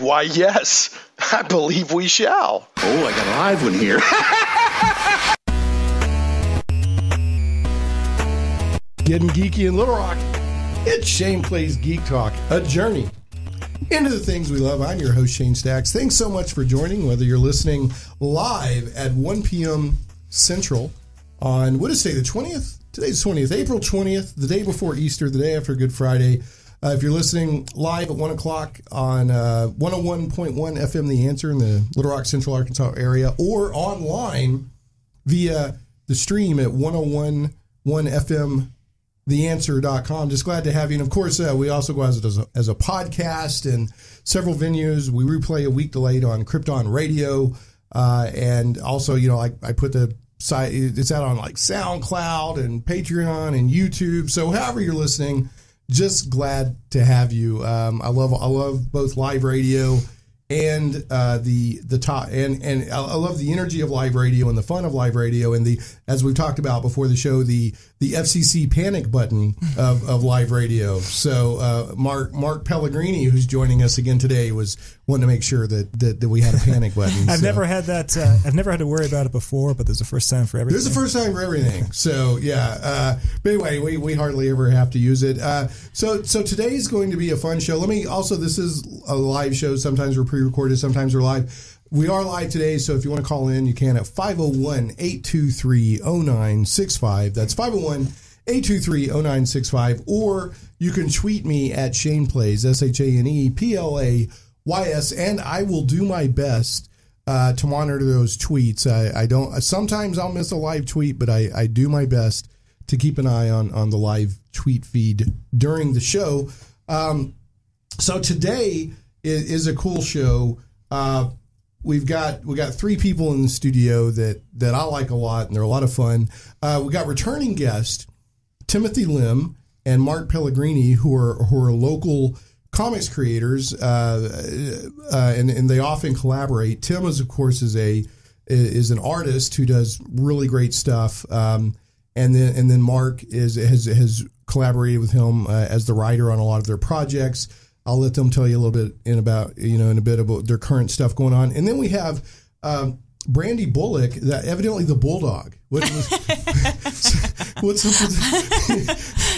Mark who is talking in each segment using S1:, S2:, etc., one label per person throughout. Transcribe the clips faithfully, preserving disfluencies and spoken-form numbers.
S1: Why, yes, I believe we shall.
S2: Oh, I got a live one here.
S3: Getting geeky in Little Rock. It's Shane Plays Geek Talk, a journey into the things we love. I'm your host, Shane Stacks. Thanks so much for joining, whether you're listening live at one p.m. Central on, what is today, the twentieth? Today's the twentieth, April twentieth, the day before Easter, the day after Good Friday. Uh, if you're listening live at one o'clock on uh, one oh one point one F M The Answer in the Little Rock, Central Arkansas area, or online via the stream at one oh one point one F M the answer dot com. Just glad to have you. And of course, uh, we also go as a, as a podcast in several venues. We replay a week delayed on Krypton Radio. Uh, and also, you know, I, I put the site, it's out on like SoundCloud and Patreon and YouTube. So however you're listening, just glad to have you. Um, I love, I love both live radio and uh, the the top and and I love the energy of live radio and the fun of live radio and the, as we've talked about before the show, the the F C C panic button of, of live radio. So uh, Mark Mark Pellegrini, who's joining us again today, was wanting to make sure that that, that we had a panic button.
S4: I've
S3: so.
S4: never had that. Uh, I've never had to worry about it before, but there's a first time for everything.
S3: There's a first time for everything. So yeah. Uh, but anyway, we, we hardly ever have to use it. Uh, so so today's going to be a fun show. Let me also, this is a live show. Sometimes we're pre-recorded, sometimes we're live. We are live today, so if you want to call in, you can at five oh one, eight two three, oh nine six five. That's five oh one, eight two three, oh nine six five. Or you can tweet me at Shane Plays, S H A N E P L A Y S, and I will do my best uh, to monitor those tweets. I, I don't. Sometimes I'll miss a live tweet, but I, I do my best to keep an eye on, on the live tweet feed during the show. Um, so today is, is a cool show. Uh, We've got we got three people in the studio that, that I like a lot, and they're a lot of fun. Uh, we got returning guests Timothy Lim and Mark Pellegrini, who are who are local comics creators, uh, uh, and and they often collaborate. Tim is, of course, is a is an artist who does really great stuff, um, and then and then Mark is has has collaborated with him uh, as the writer on a lot of their projects. I'll let them tell you a little bit in about, you know, in a bit about their current stuff going on. And then we have um, Brandy Bullock, that evidently the Bulldog. What was, what's up with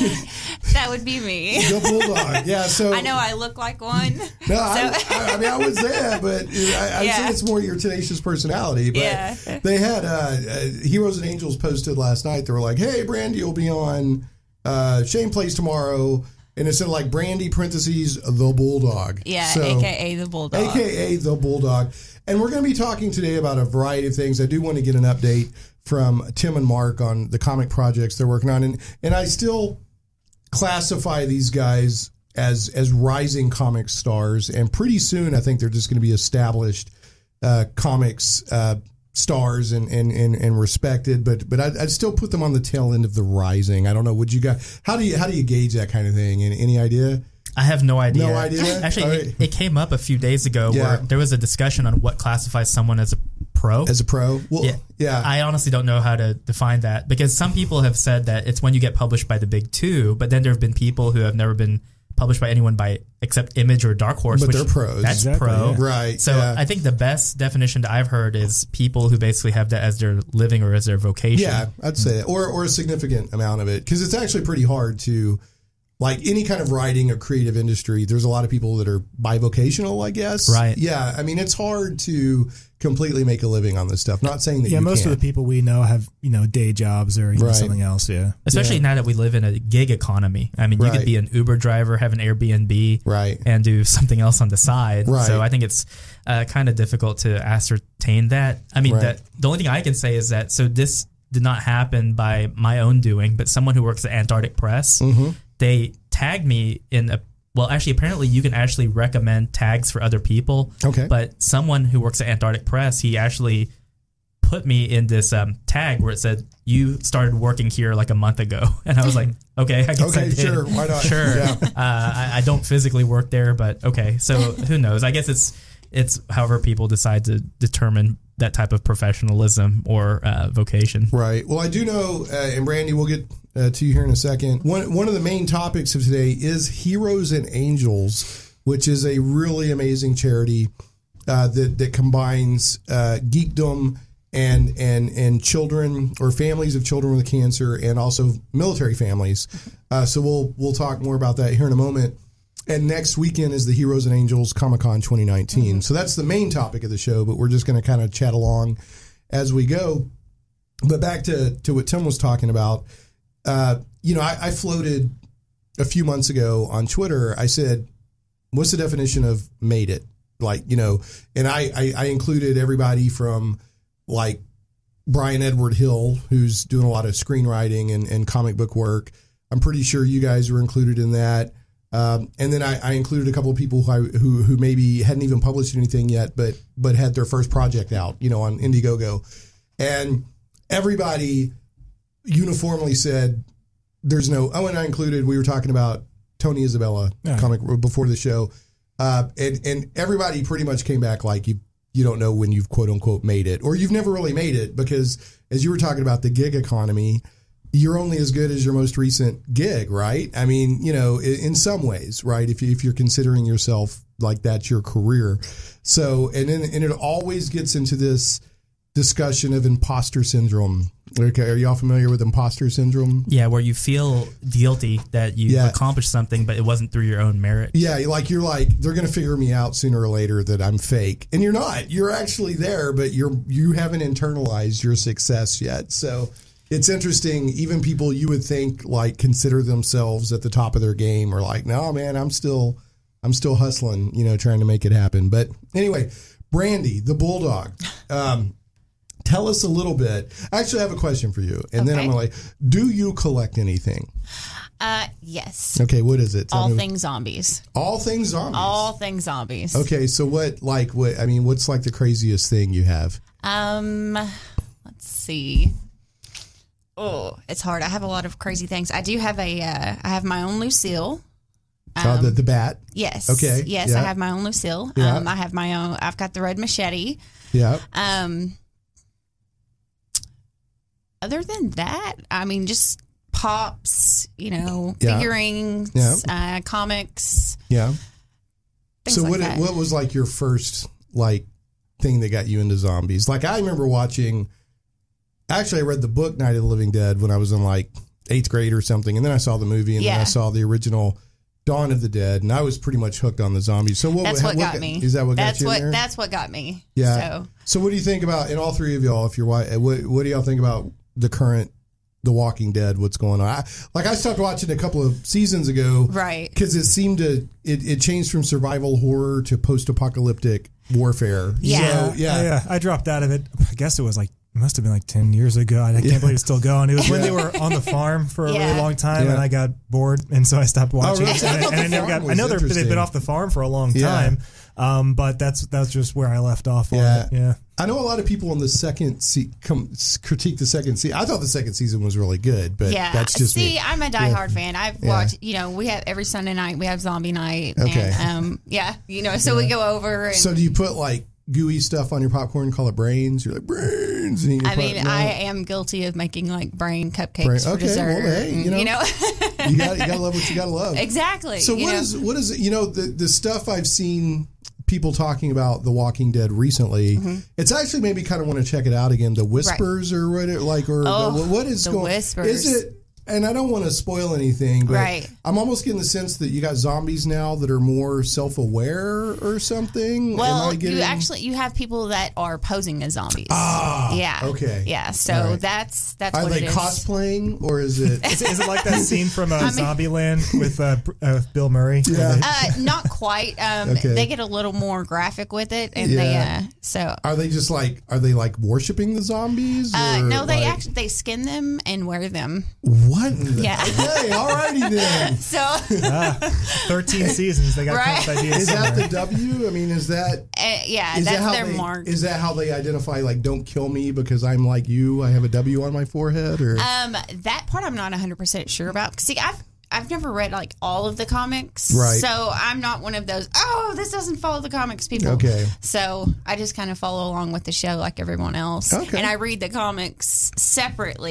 S5: That would be me.
S3: The Bulldog. Yeah, so
S5: I know I look like one.
S3: No,
S5: so.
S3: I, I, I mean, I was there, but I, I'd
S5: yeah.
S3: say it's more your tenacious personality. But
S5: yeah.
S3: they had uh, uh, Heroes and Angels posted last night. They were like, hey, Brandy will be on uh, Shane Plays tomorrow. And it said like Brandy parentheses the Bulldog.
S5: Yeah,
S3: so,
S5: A K A the Bulldog.
S3: A K A the Bulldog. And we're going to be talking today about a variety of things. I do want to get an update from Tim and Mark on the comic projects they're working on. And and I still classify these guys as as rising comic stars. And pretty soon I think they're just going to be established uh, comics uh stars and, and, and, and respected, but but I'd, I'd still put them on the tail end of the rising. I don't know. Would you guys? How do you how do you gauge that kind of thing? Any, any idea?
S6: I have no idea.
S3: No idea.
S6: Actually,
S3: right.
S6: it, it came up a few days ago
S3: yeah.
S6: where there was a discussion on what classifies someone as a pro.
S3: As a pro, well,
S6: yeah.
S3: yeah.
S6: I honestly don't know how to define that because some people have said that it's when you get published by the big two, but then there have been people who have never been published by anyone by except Image or Dark Horse,
S3: but
S6: which
S3: they're pros.
S6: That's
S4: exactly,
S6: pro,
S4: yeah.
S3: right?
S6: So
S3: yeah.
S6: I think the best definition that I've heard is people who basically have that as their living or as their vocation.
S3: Yeah, I'd say that, or or a significant amount of it, because it's actually pretty hard to, like any kind of writing or creative industry. There's a lot of people that are bivocational, I guess.
S6: Right.
S3: Yeah. I mean, it's hard to completely make a living on this stuff. Not saying that.
S4: Yeah,
S3: you
S4: most
S3: can't.
S4: of the people we know have, you know, day jobs or you know,
S3: Right.
S4: something else. Yeah,
S6: Especially
S3: Yeah.
S6: now that we live in a gig economy. I mean, you
S3: Right.
S6: could be an Uber driver, have an Airbnb,
S3: Right.
S6: and do something else on the side.
S3: Right.
S6: So I think it's uh, kind of difficult to ascertain that. I mean,
S3: Right.
S6: that the only thing I can say is that so this did not happen by my own doing, but someone who works at Antarctic Press,
S3: Mm-hmm.
S6: they tagged me in a. Well, actually, apparently you can actually recommend tags for other people.
S3: Okay.
S6: But someone who works at Antarctic Press, he actually put me in this um, tag where it said, you started working here like a month ago. And I was like, okay, I guess
S3: Okay,
S6: I did.
S3: sure, why not?
S6: Sure.
S3: Yeah.
S6: uh, I, I don't physically work there, but okay. So who knows? I guess it's it's however people decide to determine that type of professionalism or uh, vocation.
S3: Right. Well, I do know, uh, and Brandy, we'll get uh, to you here in a second. One one of the main topics of today is Heroes and Angels, which is a really amazing charity uh, that that combines uh, geekdom and and and children or families of children with cancer, and also military families. Uh, so we'll we'll talk more about that here in a moment. And next weekend is the Heroes and Angels ComiCon twenty nineteen. Mm-hmm. So that's the main topic of the show, but we're just going to kind of chat along as we go. But back to, to what Tim was talking about, uh, you know, I, I floated a few months ago on Twitter. I said, what's the definition of made it? Like, you know, and I, I, I included everybody from like Brian Edward Hill, who's doing a lot of screenwriting and, and comic book work. I'm pretty sure you guys were included in that. Um, and then I, I included a couple of people who, I, who who maybe hadn't even published anything yet, but but had their first project out, you know, on Indiegogo. And everybody uniformly said there's no, oh, and I included, we were talking about Tony Isabella yeah. comic before the show. Uh, and, and everybody pretty much came back like you you don't know when you've quote unquote made it, or you've never really made it, because as you were talking about the gig economy, you're only as good as your most recent gig, right? I mean, you know, in, in some ways, right? If, you, if you're considering yourself like that's your career. So, and then, and it always gets into this discussion of imposter syndrome. Okay, are y'all familiar with imposter syndrome?
S6: Yeah, where you feel guilty that you've
S3: Yeah.
S6: accomplished something, but it wasn't through your own merit.
S3: Yeah, like you're like, they're going to figure me out sooner or later that I'm fake. And you're not. You're actually there, but you're you haven't internalized your success yet. So it's interesting. Even people you would think like consider themselves at the top of their game are like, no, man, I'm still I'm still hustling, you know, trying to make it happen. But anyway, Brandy, the Bulldog. Um, tell us a little bit. Actually, I have a question for you. And then
S5: Okay.
S3: I'm like, do you collect anything?
S5: Uh, yes.
S3: Okay, what is it? Tell
S5: All
S3: me.
S5: things zombies.
S3: All things zombies.
S5: All things zombies.
S3: Okay, so what, like, what, I mean, what's like the craziest thing you have?
S5: Um, let's see. Oh, it's hard. I have a lot of crazy things. I do have a, uh, I have my own Lucille.
S3: Oh, the, the bat?
S5: Yes.
S3: Okay,
S5: Yes,
S3: yeah.
S5: I have my own Lucille.
S3: Yeah.
S5: Um, I have my own, I've got the red machete.
S3: Yeah.
S5: Um, other than that, I mean, just pops, you know,
S3: Yeah.
S5: figurines,
S3: Yeah.
S5: uh, comics.
S3: Yeah.
S5: Things
S3: So
S5: like
S3: what
S5: that.
S3: what was like your first like thing that got you into zombies? Like I remember watching, actually I read the book Night of the Living Dead when I was in like eighth grade or something. And then I saw the movie and then
S5: Yeah.
S3: I saw the original Dawn of the Dead, and I was pretty much hooked on the zombies. So what,
S5: That's what, got
S3: got
S5: me.
S3: Is that what
S5: that's
S3: got you
S5: what
S3: in there?
S5: That's what got me.
S3: Yeah.
S5: So
S3: So what do you think about, and all three of y'all, if you're white, what, what do y'all think about the current The Walking Dead, what's going on? I, like I stopped watching a couple of seasons ago.
S5: Right.
S3: Because it seemed to, it, it changed from survival horror to post-apocalyptic warfare.
S5: Yeah.
S3: So, yeah.
S4: yeah, I dropped out of it. I guess it was like, it must have been like ten years ago. I can't
S3: Yeah.
S4: believe it's still going. It was when they were on the farm for a
S5: Yeah.
S4: really long time,
S3: Yeah.
S4: and I got bored, and so I stopped watching.
S3: really?
S4: it.
S3: I
S4: And,
S3: thought
S4: and
S3: the
S4: I never
S3: farm
S4: got. I
S3: was
S4: know they're- they've
S3: interesting.
S4: been off the farm for a long
S3: Yeah.
S4: time, um, but that's that's just where I left off on
S3: Yeah.
S4: it. Yeah.
S3: I know a lot of people in the second se- come critique the second season. I thought the second season was really good, but
S5: yeah.
S3: that's just
S5: See,
S3: me.
S5: I'm a diehard fan. I've
S3: Yeah.
S5: watched. You know, we have every Sunday night we have zombie night.
S3: Okay.
S5: And, um. Yeah. You know, so we go over. And,
S3: So do you put like gooey stuff on your popcorn, call it brains? You're like, brains. And you
S5: I
S3: put-
S5: mean,
S3: no.
S5: I am guilty of making like brain cupcakes
S3: Brain-
S5: for
S3: okay,
S5: dessert.
S3: well, hey, you know.
S5: you know?
S3: you got you got to love what you got to love.
S5: exactly.
S3: So
S5: you
S3: what
S5: know?
S3: is what is it? You know, the the stuff I've seen people talking about The Walking Dead recently.
S5: Mm-hmm.
S3: It's actually made me kind of want to check it out again. The Whispers or what? It, like or
S5: Oh,
S3: the, what is
S5: the
S3: going?
S5: Whispers.
S3: Is it? And I don't want to spoil anything, but
S5: Right.
S3: I'm almost getting the sense that you got zombies now that are more self-aware or something.
S5: Well,
S3: Am I getting...
S5: you actually you have people that are posing as zombies.
S3: Ah,
S5: yeah.
S3: okay.
S5: Yeah. So
S3: All right.
S5: that's that's
S3: Are
S5: what
S3: they
S5: it is.
S3: cosplaying or is it?
S4: Is, it- is it like that scene from uh,
S5: mean-
S4: Zombieland with uh, Br- uh, Bill Murray?
S3: Yeah.
S5: Uh, not quite. Um,
S3: Okay.
S5: They get a little more graphic with it, and
S3: Yeah.
S5: they uh, so
S3: Are they just like? Are they like worshiping the zombies?
S5: uh,
S3: or
S5: no, they
S3: like-
S5: actually they skin them and wear them.
S3: What? in the-
S5: Yeah.
S3: Okay. Alrighty then.
S5: So
S4: Ah, thirteen seasons. They got
S5: Right.
S4: right. ideas.
S3: Is that
S4: somewhere.
S3: the W? I mean, is that
S5: uh, yeah,
S3: is
S5: that's
S3: that how
S5: their
S3: they,
S5: mark.
S3: Is that how they identify? Like, don't kill me because I'm like you. I have a W on my forehead, or
S5: Um, that part I'm not one hundred percent sure about. See, I've I've never read like all of the comics,
S3: Right.
S5: So I'm not one of those. Oh, this doesn't follow the comics people.
S3: Okay.
S5: So I just kind of follow along with the show like everyone else,
S3: Okay.
S5: and I read the comics separately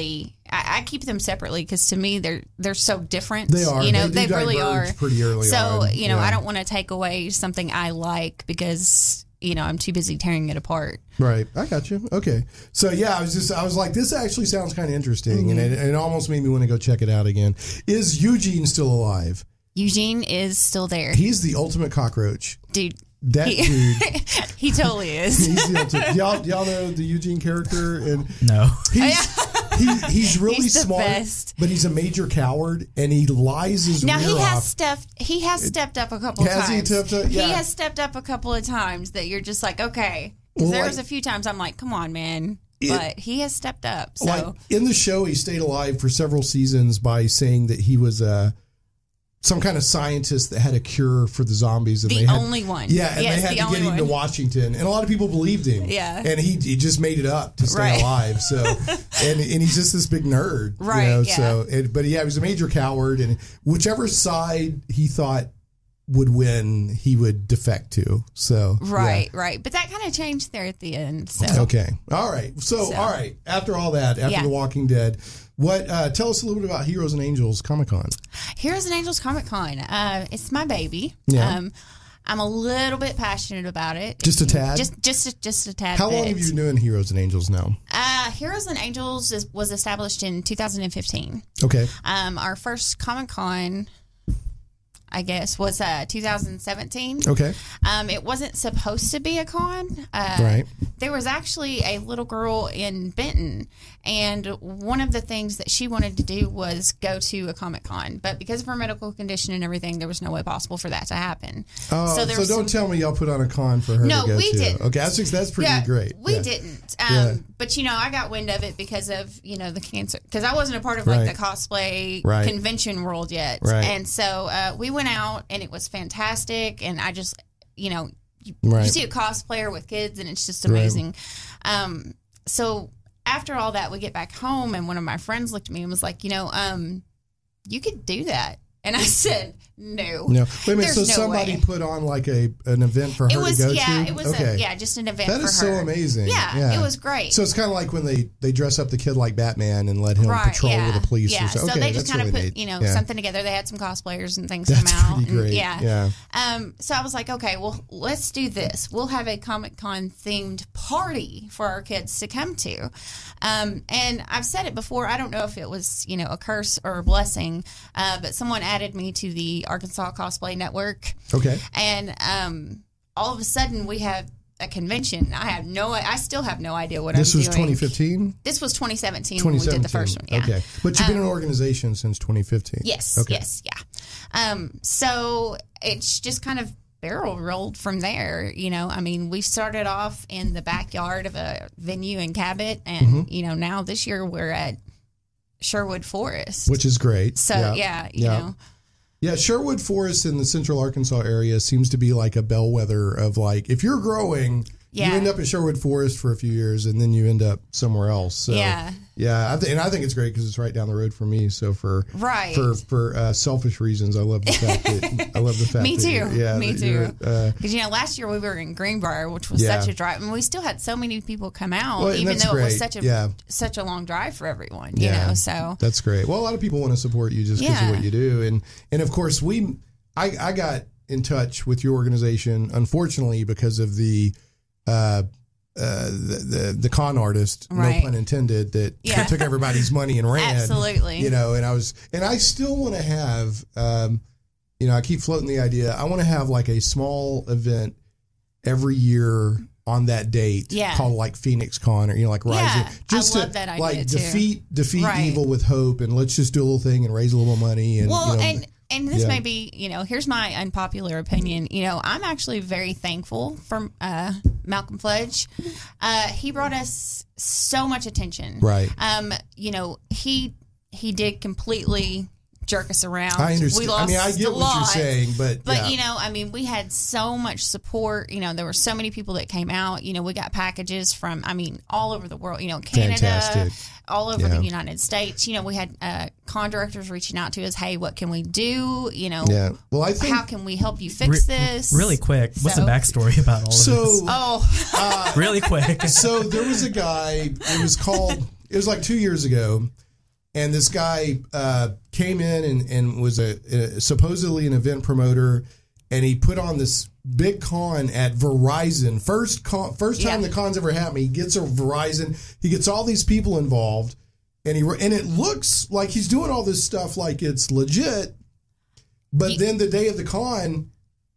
S5: I, I keep them separately because to me they're they're so different.
S3: They are.
S5: You know,
S3: they,
S5: they, really are.
S3: Pretty early
S5: so,
S3: on.
S5: you know,
S3: yeah.
S5: I don't want to take away something I like because, you know, I'm too busy tearing it apart.
S3: Right. I got you. Okay. So, yeah, I was just, I was like, this actually sounds kind of interesting. Mm-hmm. And it, it almost made me want to go check it out again. Is Eugene still alive?
S5: Eugene is still there.
S3: He's the ultimate cockroach.
S5: Dude.
S3: That
S5: he,
S3: dude.
S5: He totally is.
S3: He's the ultimate. Y'all, y'all know the Eugene character? And
S6: no.
S3: He's, he, he's really
S5: he's the
S3: smart,
S5: best.
S3: But he's a major coward, and he lies his
S5: now
S3: rear
S5: he has
S3: off.
S5: stepped. He has stepped up a couple of
S3: has
S5: times.
S3: He, stepped up? Yeah.
S5: he has stepped up a couple of times that you're just like, okay. Because
S3: Well,
S5: there
S3: like,
S5: was a few times I'm like, come on, man.
S3: It,
S5: but he has stepped up. So
S3: like in the show, he stayed alive for several seasons by saying that he was a. Some kind of scientist that had a cure for the zombies. And
S5: the
S3: they had,
S5: only one.
S3: Yeah, and
S5: yes,
S3: they had
S5: the
S3: to get him
S5: one.
S3: to Washington. And a lot of people believed him.
S5: Yeah.
S3: And he, he just made it up to stay
S5: right.
S3: alive. So, and and he's just this big nerd.
S5: Right,
S3: You know,
S5: yeah.
S3: So, it, but yeah, he was a major coward. And whichever side he thought would win, he would defect to. So,
S5: Right,
S3: yeah.
S5: right. But that kind of changed there at the end. So
S3: Okay. All right. So,
S5: So.
S3: all right. After all that, after
S5: Yeah.
S3: The Walking Dead, what? Uh, tell us a little bit about Heroes and Angels ComiCon.
S5: Heroes and Angels ComiCon. Uh, it's my baby.
S3: Yeah.
S5: Um, I'm a little bit passionate about it.
S3: Just a tad?
S5: Just, just, a, just a tad.
S3: How long
S5: bit.
S3: have you been doing Heroes and Angels now?
S5: Uh, Heroes and Angels is, was established in two thousand fifteen.
S3: Okay.
S5: Um, our first Comic Con, I guess, was uh, two thousand seventeen.
S3: Okay.
S5: Um, it wasn't supposed to be a con. Uh,
S3: Right.
S5: There was actually a little girl in Benton, and one of the things that she wanted to do was go to a Comic Con, but because of her medical condition and everything, there was no way possible for that to happen.
S3: Oh, so,
S5: there
S3: so
S5: was
S3: don't
S5: some-
S3: tell me y'all put on a con for her
S5: No,
S3: to go
S5: we
S3: to.
S5: didn't.
S3: Okay, that's that's pretty
S5: yeah,
S3: great.
S5: We
S3: yeah.
S5: didn't. Um,
S3: Yeah.
S5: But, you know, I got wind of it because of, you know, the cancer. Because I wasn't a part of, like,
S3: Right.
S5: the cosplay
S3: Right.
S5: convention world yet.
S3: Right.
S5: And so uh, we went out, and it was fantastic. And I just, you know, you,
S3: Right.
S5: you see a cosplayer with kids, and it's just amazing. Um, so after all that, we get back home, and one of my friends looked at me and was like, you know, um, you could do that. And I said, no.
S3: No, wait a minute.
S5: There's
S3: So
S5: no
S3: somebody
S5: way.
S3: put on like a an event for her
S5: It was,
S3: to go
S5: yeah,
S3: to.
S5: it was,
S3: okay.
S5: a, yeah, just an event
S3: That
S5: for
S3: is
S5: her.
S3: so amazing.
S5: Yeah, it was great.
S3: So it's kind of like when they, they dress up the kid like Batman and let him
S5: Right,
S3: patrol
S5: yeah,
S3: with the police.
S5: yeah.
S3: Or so.
S5: So
S3: Okay,
S5: they just
S3: that's
S5: kind of
S3: really
S5: put,
S3: neat.
S5: you know,
S3: yeah.
S5: something together. They had some cosplayers and things
S3: That's
S5: come out.
S3: pretty
S5: and-
S3: great.
S5: yeah.
S3: Yeah.
S5: Um, so I was like, okay, well, let's do this. We'll have a Comic-Con themed party for our kids to come to. Um, and I've said it before. I don't know if it was, you know, a curse or a blessing, uh, but someone added me to the Arkansas Cosplay Network.
S3: Okay.
S5: And um, all of a sudden we have a convention. I have no, I still have no idea what
S3: This
S5: I'm
S3: was
S5: doing.
S3: twenty fifteen?
S5: This was twenty seventeen,
S3: twenty
S5: when we
S3: seventeen.
S5: did the first one. Yeah.
S3: Okay. But you've been
S5: Um,
S3: an organization since twenty fifteen.
S5: Yes,
S3: Okay.
S5: yes, yeah. Um, so it's just kind of barrel rolled from there. You know, I mean, we started off in the backyard of a venue in Cabot, and
S3: Mm-hmm.
S5: you know, now this year we're at Sherwood Forest,
S3: Which is great.
S5: so
S3: yeah,
S5: yeah, you
S3: Yeah.
S5: know,
S3: Yeah, Sherwood Forest in the central Arkansas area seems to be like a bellwether of like, if you're growing,
S5: Yeah.
S3: you end up at Sherwood Forest for a few years and then you end up somewhere else. So,
S5: Yeah.
S3: Yeah. I th- and I think it's great because it's right down the road from me. So for,
S5: Right.
S3: for, for uh, selfish reasons, I love the fact that, I love the fact
S5: Me
S3: that
S5: too.
S3: you're- yeah,
S5: Me
S3: that
S5: too.
S3: you're, Uh,
S5: because you know, last year we were in Greenbrier, which was
S3: Yeah.
S5: such a drive, and we still had so many people come out,
S3: Well, and
S5: even
S3: that's
S5: though it was
S3: great.
S5: such a
S3: Yeah.
S5: such a long drive for everyone. You
S3: Yeah.
S5: know, so
S3: That's great. Well, a lot of people want to support you just because
S5: Yeah.
S3: of what you do, and and of course we, I, I got in touch with your organization, unfortunately, because of the, uh, uh, the, the the con artist,
S5: Right.
S3: no pun intended, that
S5: Yeah.
S3: took everybody's money and ran.
S5: Absolutely.
S3: You know, and I was, and I still want to have, um, you know, I keep floating the idea. I want to have like a small event every year on that date,
S5: Yeah.
S3: called like Phoenix Con, or you know, like Rising,
S5: Yeah,
S3: just
S5: I
S3: to
S5: love that idea,
S3: like
S5: too.
S3: defeat defeat
S5: Right.
S3: evil with hope, and let's just do a little thing and raise a little money. And
S5: Well,
S3: you know,
S5: and and this
S3: yeah.
S5: may be, you know, here's my unpopular opinion. You know, I'm actually very thankful for uh, Malcolm Fledge. Uh, he brought us so much attention.
S3: Right.
S5: Um, you know, he he did completely jerk us around.
S3: I understand.
S5: We lost
S3: I mean, I get
S5: a
S3: what
S5: lot.
S3: you're saying, but
S5: But
S3: yeah.
S5: you know, I mean, we had so much support. You know, there were so many people that came out. You know, we got packages from, I mean, all over the world. You know, Canada,
S3: Fantastic.
S5: all over
S3: Yeah.
S5: the United States. You know, we had uh, con directors reaching out to us. Hey, what can we do? You know,
S3: Yeah. Well, I think
S5: how can we help you fix
S6: Re-
S5: this?
S6: Really quick, what's
S5: So-
S6: the backstory about all of
S3: so.
S6: this?
S5: Oh,
S3: Uh,
S6: Really quick.
S3: so there was a guy. It was called. It was like two years ago. and this guy uh, came in and, and was a, a supposedly an event promoter, and he put on this big con at Verizon. First con, first time
S5: Yeah.
S3: the con's ever happened. He gets a Verizon. He gets all these people involved, and he and it looks like he's doing all this stuff like it's legit. But
S5: He-
S3: then the day of the con,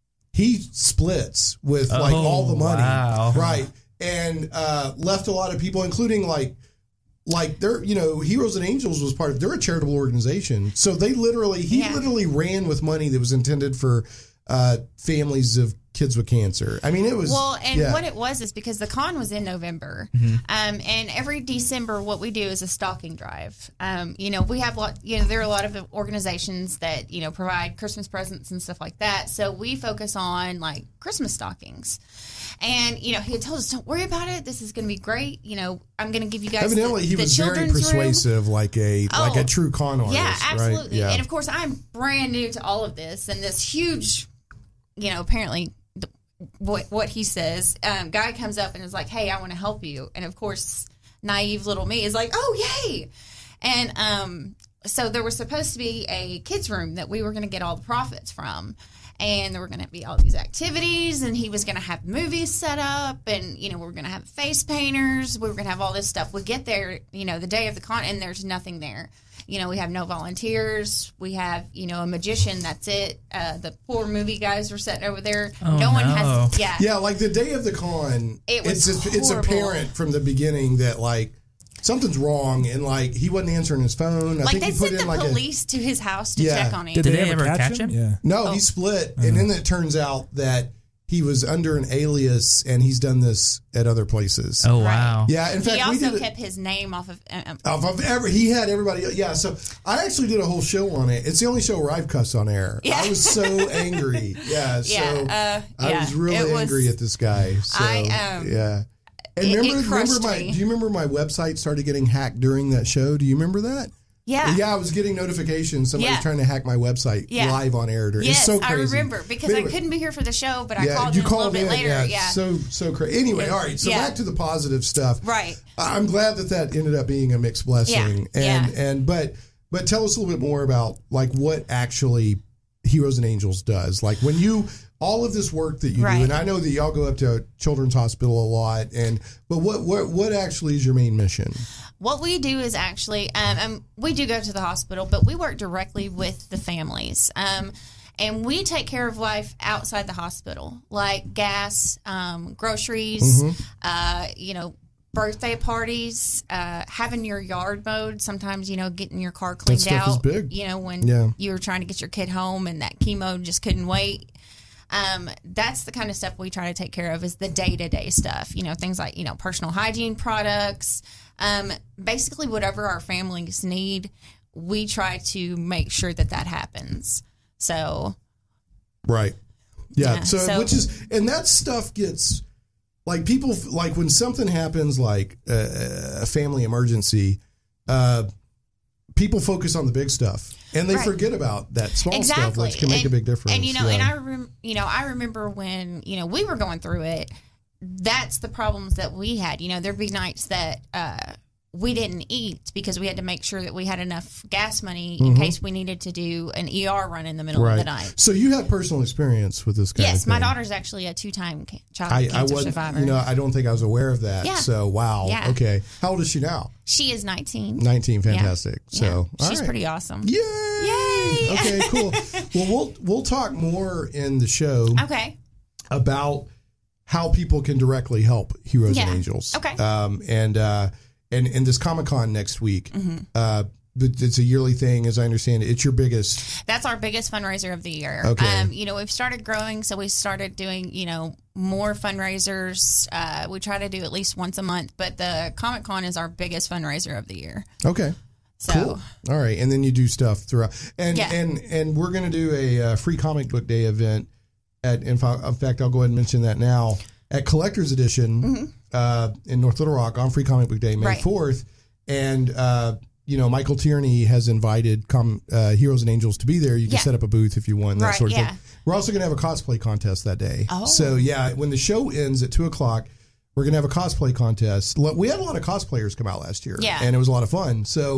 S3: he splits with like
S6: Oh,
S3: all the money,
S6: wow.
S3: right? And uh, left a lot of people, including like. Like they're, you know, Heroes and Angels was part of. They're a charitable organization, so they literally, he
S5: Yeah.
S3: literally ran with money that was intended for uh, families of kids with cancer. I mean, it was
S5: Well, and
S3: yeah.
S5: what it was is because the con was in November,
S6: Mm-hmm.
S5: um, and every December, what we do is a stocking drive. Um, you know, we have a lot. You know, there are a lot of organizations that you know provide Christmas presents and stuff like that. So we focus on like Christmas stockings. And you know, he had told us, "Don't worry about it. This is going to be great. You know, I'm going to give you guys."
S3: Evidently,
S5: the,
S3: he
S5: the
S3: was very
S5: children's room."
S3: persuasive, like a like
S5: Oh.
S3: a true con artist.
S5: Yeah, absolutely.
S3: Right? Yeah.
S5: And of course, I'm brand new to all of this, and this huge, you know, apparently, the, what what he says, um, guy comes up and is like, "Hey, I want to help you," and of course, naive little me is like, "Oh, yay!" And um, so there was supposed to be a kids' room that we were going to get all the profits from. And there were going to be all these activities, and he was going to have movies set up, and, you know, we were going to have face painters. We were going to have all this stuff. We get there, you know, the day of the con, and there's nothing there. You know, we have no volunteers. We have, you know, a magician. That's it. Uh, the poor movie guys were sitting over there.
S6: Oh,
S5: no one
S6: no.
S5: has, yeah.
S3: Yeah, like the day of the con,
S5: It was
S3: it's it's
S5: horrible.
S3: apparent from the beginning that like something's wrong, and like he wasn't answering his phone. I
S5: Like,
S3: think
S5: they
S3: he put
S5: sent
S3: in
S5: the
S3: like a
S5: police to his house to
S3: Yeah.
S5: check on him.
S6: Did they ever catch him?
S4: Yeah.
S3: no,
S5: Oh.
S3: he split, and then it turns out that he was under an alias, and he's done this at other places.
S6: Oh, wow.
S3: Yeah, in fact,
S5: he
S3: we
S5: also
S3: did it-
S5: kept his name off of. Um,
S3: Off of every, he had everybody. Yeah, so I actually did a whole show on it. It's the only show where I've cussed on air.
S5: Yeah.
S3: I was so angry. Yeah, so
S5: Yeah, uh,
S3: I
S5: yeah,
S3: was really
S5: it was-
S3: angry at this guy. So,
S5: I, um,
S3: yeah. And
S5: it-
S3: remember,
S5: it crushed
S3: remember my?
S5: me.
S3: Do you remember my website started getting hacked during that show? Do you remember that?
S5: yeah.
S3: Yeah, I was getting notifications. Somebody
S5: Yeah.
S3: was trying to hack my website
S5: Yeah.
S3: live on air. During,
S5: Yes,
S3: it's so
S5: I
S3: crazy.
S5: remember because
S3: But
S5: I
S3: anyway,
S5: couldn't be here for the show, but I
S3: yeah,
S5: called
S3: you
S5: in a little
S3: called
S5: bit
S3: in.
S5: later.
S3: Yeah,
S5: Yeah,
S3: so so crazy. Anyway, all right. So
S5: Yeah.
S3: back to the positive stuff.
S5: right.
S3: I'm glad that that ended up being a mixed blessing.
S5: Yeah,
S3: And
S5: yeah.
S3: and but but tell us a little bit more about like what actually Heroes and Angels does. Like when you all of this work that you
S5: Right.
S3: do, and I know that y'all go up to Children's Hospital a lot. And but what what what actually is your main mission?
S5: What we do is actually, um, um, we do go to the hospital, but we work directly with the families. Um, and we take care of life outside the hospital, like gas, um, groceries,
S3: Mm-hmm.
S5: uh, you know, birthday parties, uh, having your yard mowed. Sometimes, you know, getting your car cleaned
S3: stuff
S5: out.
S3: is big.
S5: You know, when
S3: Yeah.
S5: you were trying to get your kid home and that chemo just couldn't wait. Um, that's the kind of stuff we try to take care of is the day-to-day stuff, you know, things like, you know, personal hygiene products, um, basically whatever our families need, we try to make sure that that happens. So,
S3: Right. Yeah.
S5: Yeah,
S3: so,
S5: so-
S3: which is and that stuff gets like people like when something happens like uh, a family emergency, uh, people focus on the big stuff and they
S5: Right.
S3: forget about that small
S5: exactly.
S3: stuff, which can make
S5: and,
S3: a big difference.
S5: And, you know,
S3: yeah.
S5: and I, rem- you know, I remember when, you know, we were going through it, that's the problems that we had. You know, there'd be nights that, uh, we didn't eat because we had to make sure that we had enough gas money in case we needed to do an E R run in the middle
S3: Mm-hmm. right.
S5: of the night.
S3: So you had personal experience with this guy.
S5: Yes, my daughter's actually a two-time ca- child
S3: I, I
S5: cancer
S3: wasn't,
S5: survivor.
S3: you know, I don't think I was aware of that.
S5: Yeah.
S3: So, wow.
S5: Yeah.
S3: Okay. How old is she now?
S5: She is nineteen.
S3: nineteen.
S5: Yeah.
S3: Fantastic.
S5: Yeah.
S3: So, all
S5: she's
S3: right.
S5: pretty awesome.
S3: Yay!
S5: Yay!
S3: Okay, cool. Well, we'll we'll talk more in the show
S5: Okay.
S3: about how people can directly help Heroes
S5: Yeah.
S3: and Angels.
S5: Okay.
S3: Um, and uh, and and this ComiCon next week.
S5: Mm-hmm.
S3: Uh, but it's a yearly thing, as I understand it. It's your biggest.
S5: That's our biggest fundraiser of the year.
S3: Okay.
S5: Um, you know, we've started growing, so we started doing, you know, more fundraisers. Uh, we try to do at least once a month, but the Comic Con is our biggest fundraiser of the year.
S3: Okay.
S5: So,
S3: Cool. All right, and then you do stuff throughout, and
S5: Yeah.
S3: and and we're going to do a uh, free comic book day event. At in, fa- in fact, I'll go ahead and mention that now at Collector's Edition uh, in North Little Rock on Free Comic Book Day, May
S5: Mm-hmm. Right.
S3: fourth, and uh, you know Michael Tierney has invited com- uh, Heroes and Angels to be there. You can
S5: Yeah.
S3: set up a booth if you want, and that
S5: Right,
S3: sort of
S5: yeah.
S3: thing. We're also going to have a cosplay contest that day.
S5: Oh.
S3: So yeah, when the show ends at two o'clock. We're going to have a cosplay contest. Lo- We had a lot of cosplayers come out last year,
S5: Yeah.
S3: and it was a lot of fun. So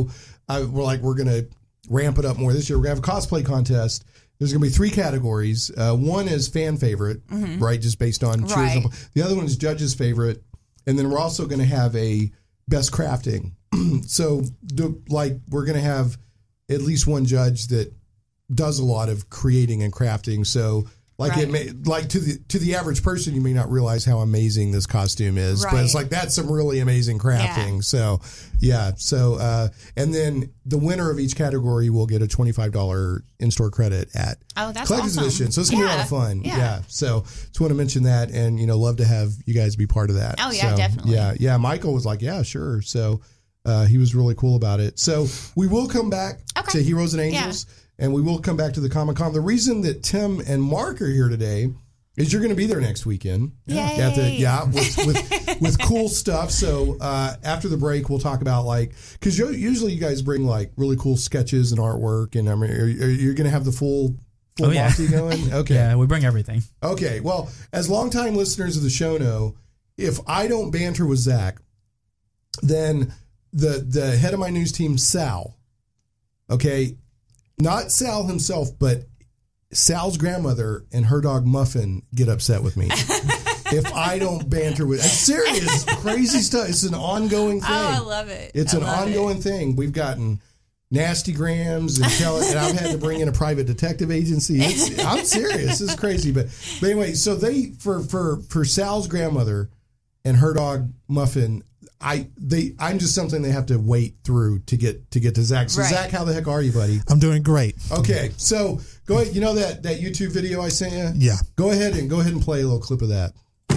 S3: I, we're like, we're going to ramp it up more this year. We're going to have a cosplay contest. There's going to be three categories. Uh, one is fan favorite, mm-hmm. right, just based on cheers.
S5: Right.
S3: The other one is judge's favorite. And then we're also going to have a best crafting. So, the, like, we're going to have at least one judge that does a lot of creating and crafting. So, like,
S5: right.
S3: it may, like to the to the average person, you may not realize how amazing this costume is,
S5: right.
S3: but it's like that's some really amazing crafting.
S5: Yeah.
S3: So, yeah. So, uh, and then the winner of each category will get a twenty-five dollars in-store credit at
S5: oh, that's
S3: Collector's
S5: awesome.
S3: Edition. So it's gonna
S5: yeah.
S3: be a lot of fun.
S5: Yeah.
S3: yeah. So, just want to mention that, and you know, love to have you guys be part of that.
S5: Oh yeah,
S3: so,
S5: definitely.
S3: Yeah, yeah. Michael was like, yeah, sure. So, uh, he was really cool about it. So we will come back
S5: okay.
S3: to Heroes and Angels. Yeah. And we will come back to the Comic-Con. The reason that Tim and Mark are here today is you're going to be there next weekend.
S5: Yay.
S3: At the, yeah, with, with, with cool stuff. So uh, after the break, we'll talk about like, because usually you guys bring like really cool sketches and artwork. And I mean, are, are you going to have the full full
S6: oh, yeah.
S3: boxy going? Okay.
S6: Yeah, we bring everything.
S3: Okay. Well, as longtime listeners of the show know, if I don't banter with Zach, then the the head of my news team, Sal, okay, not Sal himself, but Sal's grandmother and her dog Muffin get upset with me if I don't banter with. I'm serious, crazy stuff. It's an ongoing thing.
S5: Oh, I love it.
S3: It's
S5: I
S3: an
S5: love
S3: ongoing
S5: it.
S3: thing. We've gotten nasty grams and, tell, and I've had to bring in a private detective agency. It's, I'm serious. This is crazy. But, but anyway, so they for for for Sal's grandmother and her dog Muffin. I they I'm just something they have to wait through to get to get to Zach. So
S5: right.
S3: Zach, how the heck are you, buddy?
S2: I'm doing great.
S3: Okay, so go ahead. You know that that YouTube video I sent you?
S2: Yeah.
S3: Go ahead and go ahead and play a little clip of that.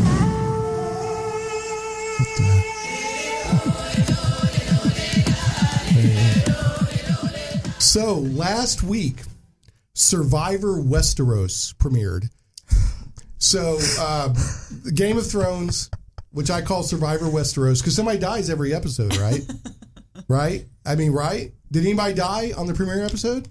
S3: So last week, Survivor Westeros premiered. So uh, Game of Thrones, which I call Survivor Westeros, because somebody dies every episode, right? Right? I mean, right? Did anybody die on the premiere episode?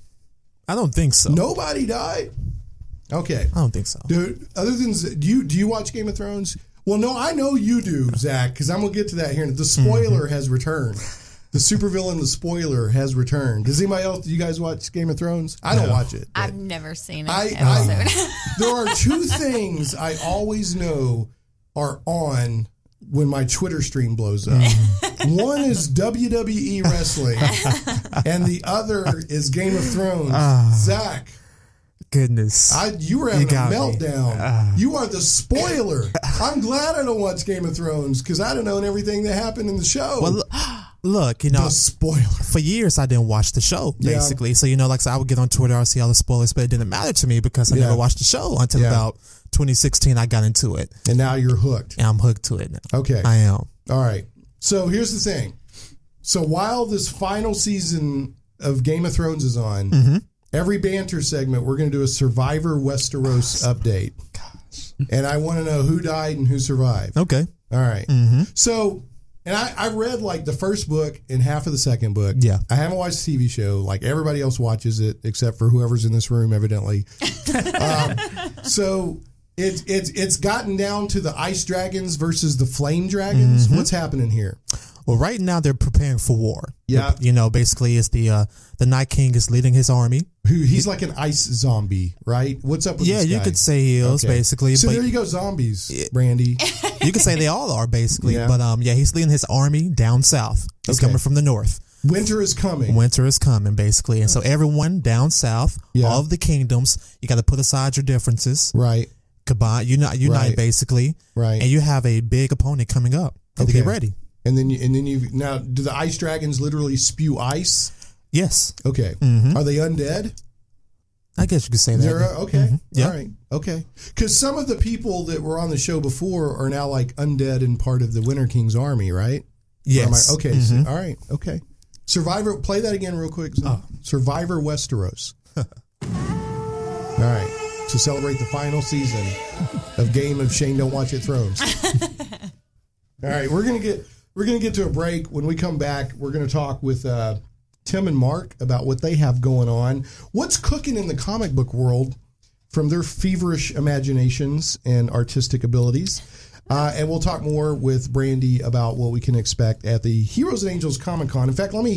S2: I don't think so.
S3: Nobody died? Okay.
S2: I don't think so.
S3: Dude, other than, do you, do you watch Game of Thrones? Well, no, I know you do, Zach, because I'm going to get to that here. The spoiler mm-hmm. has returned. The supervillain, the spoiler, has returned. Does anybody else, do you guys watch Game of Thrones? I don't
S2: no.
S3: watch it.
S5: I've never seen an
S3: I,
S5: episode.
S3: I, there are two things I always know are on when my Twitter stream blows up. One is W W E wrestling, and the other is Game of Thrones. Uh, Zach.
S2: Goodness.
S3: I, you were having
S2: you
S3: a meltdown.
S2: Uh,
S3: you are the spoiler. I'm glad I don't watch Game of Thrones because I don't know everything that happened in the show.
S2: Well, look, you know,
S3: the spoiler.
S2: For years, I didn't watch the show, basically. Yeah. So, you know, like so I would get on Twitter, I'd see all the spoilers, but it didn't matter to me because I yeah. never watched the show until yeah. about twenty sixteen. I got into it.
S3: And now you're hooked.
S2: And I'm hooked to it now.
S3: Okay.
S2: I am.
S3: All right. So here's the thing. So while this final season of Game of Thrones is on, mm-hmm. every banter segment, we're going to do a Survivor Westeros oh, update. Gosh. And I want to know who died and who survived.
S2: Okay.
S3: All right.
S2: Mm-hmm.
S3: So, and I, I read like the first book and half of the second book.
S2: Yeah.
S3: I haven't watched the T V show. Like everybody else watches it except for whoever's in this room, evidently. um, so it's it's it's gotten down to the ice dragons versus the flame dragons. Mm-hmm. What's happening here?
S2: Well, right now they're preparing for war.
S3: Yeah.
S2: You know, basically it's the uh, the Night King is leading his army.
S3: Who He's like an ice zombie, right? What's up with
S2: yeah,
S3: this guy?
S2: you could say he is, okay. basically.
S3: So
S2: but
S3: there you go, zombies, Brandy.
S2: You could say they all are, basically.
S3: Yeah.
S2: But um, yeah, he's leading his army down south. He's
S3: okay.
S2: coming from the north.
S3: Winter is coming.
S2: Winter is coming, basically. And so everyone down south, yeah. all of the kingdoms, you got to put aside your differences.
S3: Right.
S2: Combine, unite, unite
S3: right.
S2: basically.
S3: Right.
S2: And you have a big opponent coming up. Okay. To get ready.
S3: And then, you, and then you now, do the ice dragons literally spew ice?
S2: Yes.
S3: Okay.
S2: Mm-hmm.
S3: Are they undead?
S2: I guess you could say that.
S3: They're, okay.
S2: Mm-hmm. Yep.
S3: All right. Okay. Because some of the people that were on the show before are now like undead and part of the Winter King's army, right?
S2: Yes.
S3: I, okay.
S2: Mm-hmm.
S3: So, all right. Okay. Survivor. Play that again real quick. Oh. Survivor Westeros. All right. To celebrate the final season of Game of Shane Don't Watch It Thrones. All right. We're gonna get we're gonna get to a break. When we come back, we're gonna talk with uh, Tim and Mark about what they have going on. What's cooking in the comic book world from their feverish imaginations and artistic abilities. Uh, and we'll talk more with Brandy about what we can expect at the Heroes and Angels ComiCon. In fact, let me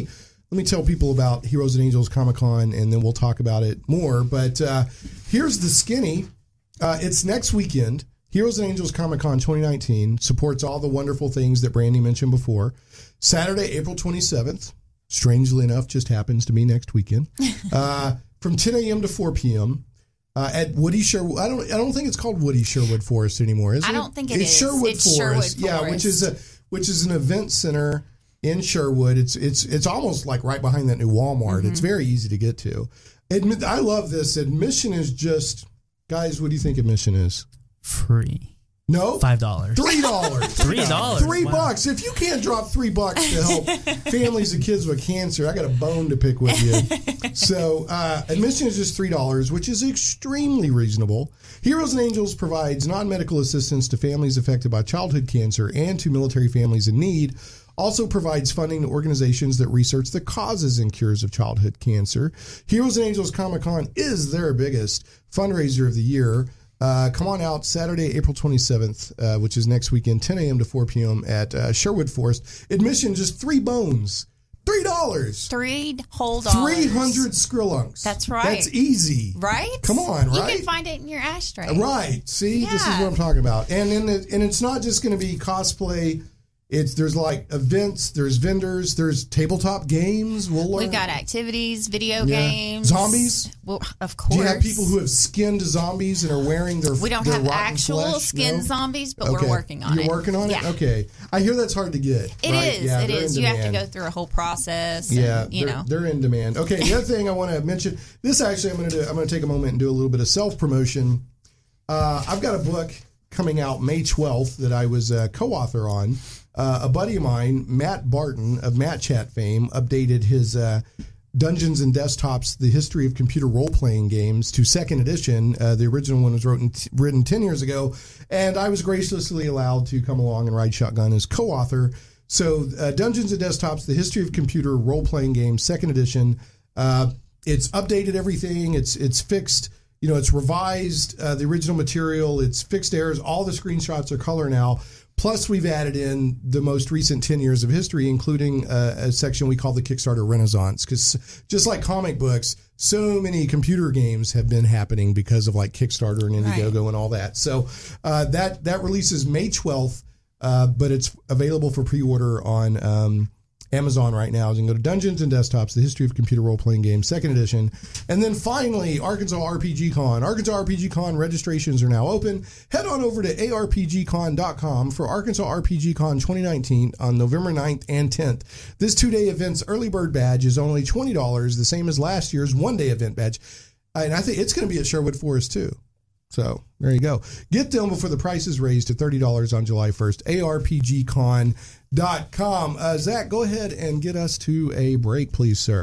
S3: let me tell people about Heroes and Angels ComiCon, and then we'll talk about it more. But uh, here's the skinny. Uh, it's next weekend. Heroes and Angels ComiCon twenty nineteen supports all the wonderful things that Brandy mentioned before. Saturday, April twenty-seventh, strangely enough, just happens to be next weekend, uh, from ten a.m. to four p.m. Uh, at Woody Sherwood. I don't. I don't think it's called Woody Sherwood Forest anymore. Is it?
S5: I don't think it
S3: it's
S5: is.
S3: Sherwood
S5: It's
S3: Forest.
S5: Sherwood
S3: Yeah,
S5: Forest.
S3: which is a which is an event center in Sherwood. It's it's it's almost like right behind that new Walmart. Mm-hmm. It's very easy to get to. Admit, I love this. Admission is just, guys. What do you think admission is?
S6: Free.
S3: No,
S6: five dollars.
S3: Three dollars.
S6: Three dollars.
S3: Three
S6: wow.
S3: bucks. If you can't drop three bucks to help families of kids with cancer, I got a bone to pick with you. So uh, admission is just three dollars, which is extremely reasonable. Heroes and Angels provides non-medical assistance to families affected by childhood cancer and to military families in need. Also provides funding to organizations that research the causes and cures of childhood cancer. Heroes and Angels ComiCon is their biggest fundraiser of the year. Uh, come on out Saturday, April twenty-seventh, uh, which is next weekend, ten a.m. to four p.m. at uh, Sherwood Forest. Admission, just three bones. Three dollars.
S5: Three whole dollars.
S3: Three hundred Skrillunks.
S5: That's right.
S3: That's easy.
S5: Right?
S3: Come on, right?
S5: You can find it in your ashtray.
S3: Right. See,
S5: Yeah.
S3: this is what I'm talking about. And in the, and it's not just going to be cosplay. It's there's like events, there's vendors, there's tabletop games. We'll learn.
S5: We've got activities, video
S3: Yeah.
S5: games.
S3: Zombies?
S5: Well, of course.
S3: Do you have people who have skinned zombies and are wearing their
S5: We don't
S3: their
S5: have
S3: rotten
S5: actual
S3: flesh?
S5: skin
S3: No?
S5: zombies, but
S3: Okay.
S5: we're working on
S3: You're
S5: it.
S3: You're working on it?
S5: Yeah.
S3: Okay. I hear that's hard to get.
S5: It
S3: right?
S5: is.
S3: Yeah,
S5: it
S3: they're
S5: is.
S3: in
S5: You have to
S3: demand.
S5: go through a whole process.
S3: Yeah,
S5: And, you
S3: they're,
S5: know.
S3: they're in demand. Okay, the other thing I want to mention, this actually I'm going to do, I'm going to take a moment and do a little bit of self-promotion. Uh, I've got a book coming out May twelfth that I was a co-author on. Uh, a buddy of mine, Matt Barton of Matt Chat fame, updated his uh, Dungeons and Desktops, The History of Computer Role-Playing Games to second edition. Uh, the original one was written, written ten years ago, and I was graciously allowed to come along and ride shotgun as co-author. So uh, Dungeons and Desktops, The History of Computer Role-Playing Games, second edition. Uh, it's updated everything. It's it's fixed. You know, it's revised uh, the original material. It's fixed errors. All the screenshots are color now. Plus, we've added in the most recent ten years of history, including uh, a section we call the Kickstarter Renaissance. Because just like comic books, so many computer games have been happening because of like Kickstarter and Indiegogo
S5: Right.
S3: and all that. So uh, that that releases May twelfth, uh, but it's available for pre-order on um, Amazon right now. You can go to Dungeons and Desktops, The History of Computer Role-Playing Games, second edition. And then finally, Arkansas R P G Con. Arkansas R P G Con registrations are now open. Head on over to A R P G con dot com for Arkansas R P G Con twenty nineteen on November ninth and tenth. This two-day event's early bird badge is only twenty dollars, the same as last year's one-day event badge. And I think it's going to be at Sherwood Forest, too. So there you go. Get them before the price is raised to thirty dollars on July first. A R P G con dot com. Uh, Zach, go ahead and get us to a break, please, sir.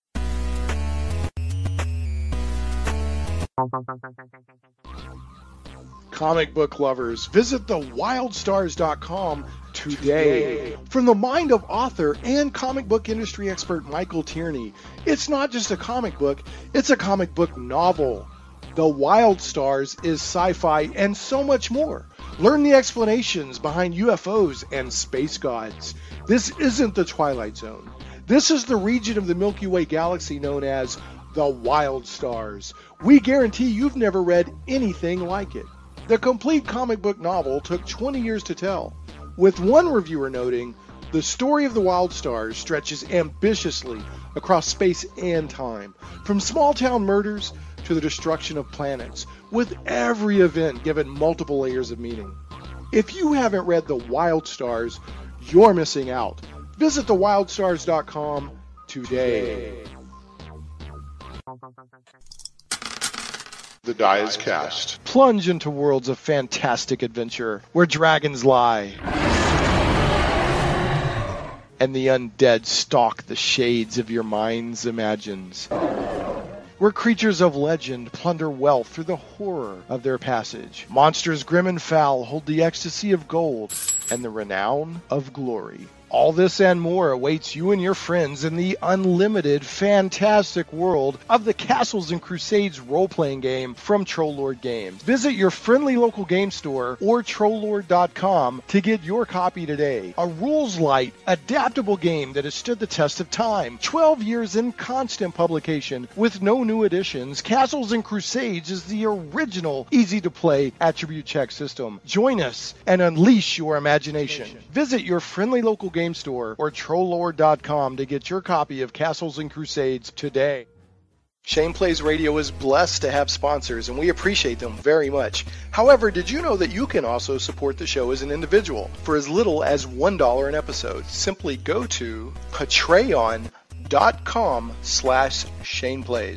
S1: Comic book lovers, visit the wild stars dot com today. From the mind of author and comic book industry expert Michael Tierney, it's not just a comic book, it's a comic book novel. The Wild Stars is sci-fi and so much more. Learn the explanations behind U F Os and space gods. This isn't the Twilight Zone. This is the region of the Milky Way galaxy known as the Wild Stars. We guarantee you've never read anything like it. The complete comic book novel took twenty years to tell, with one reviewer noting, the story of the Wild Stars stretches ambitiously across space and time, from small-town murders to the destruction of planets, with every event given multiple layers of meaning. If you haven't read The Wild Stars, you're missing out. Visit the wild stars dot com today.
S7: The die is cast.
S1: Plunge into worlds of fantastic adventure where dragons lie and the undead stalk the shades of your mind's imagines. Where creatures of legend plunder wealth through the horror of their passage. Monsters grim and foul hold the ecstasy of gold and the renown of glory. All this and more awaits you and your friends in the unlimited, fantastic world of the Castles and Crusades role-playing game from Troll Lord Games. Visit your friendly local game store or troll lord dot com to get your copy today. A rules-light, adaptable game that has stood the test of time. twelve years in constant publication with no new additions, Castles and Crusades is the original, easy-to-play attribute check system. Join us and unleash your imagination. Visit your friendly local game store or troll lord dot com to get your copy of Castles and Crusades today. Shane Plays Radio is blessed to have sponsors, and we appreciate them very much. However, did you know that you can also support the show as an individual for as little as one dollar an episode? Simply go to patreon dot com slash Shane Plays.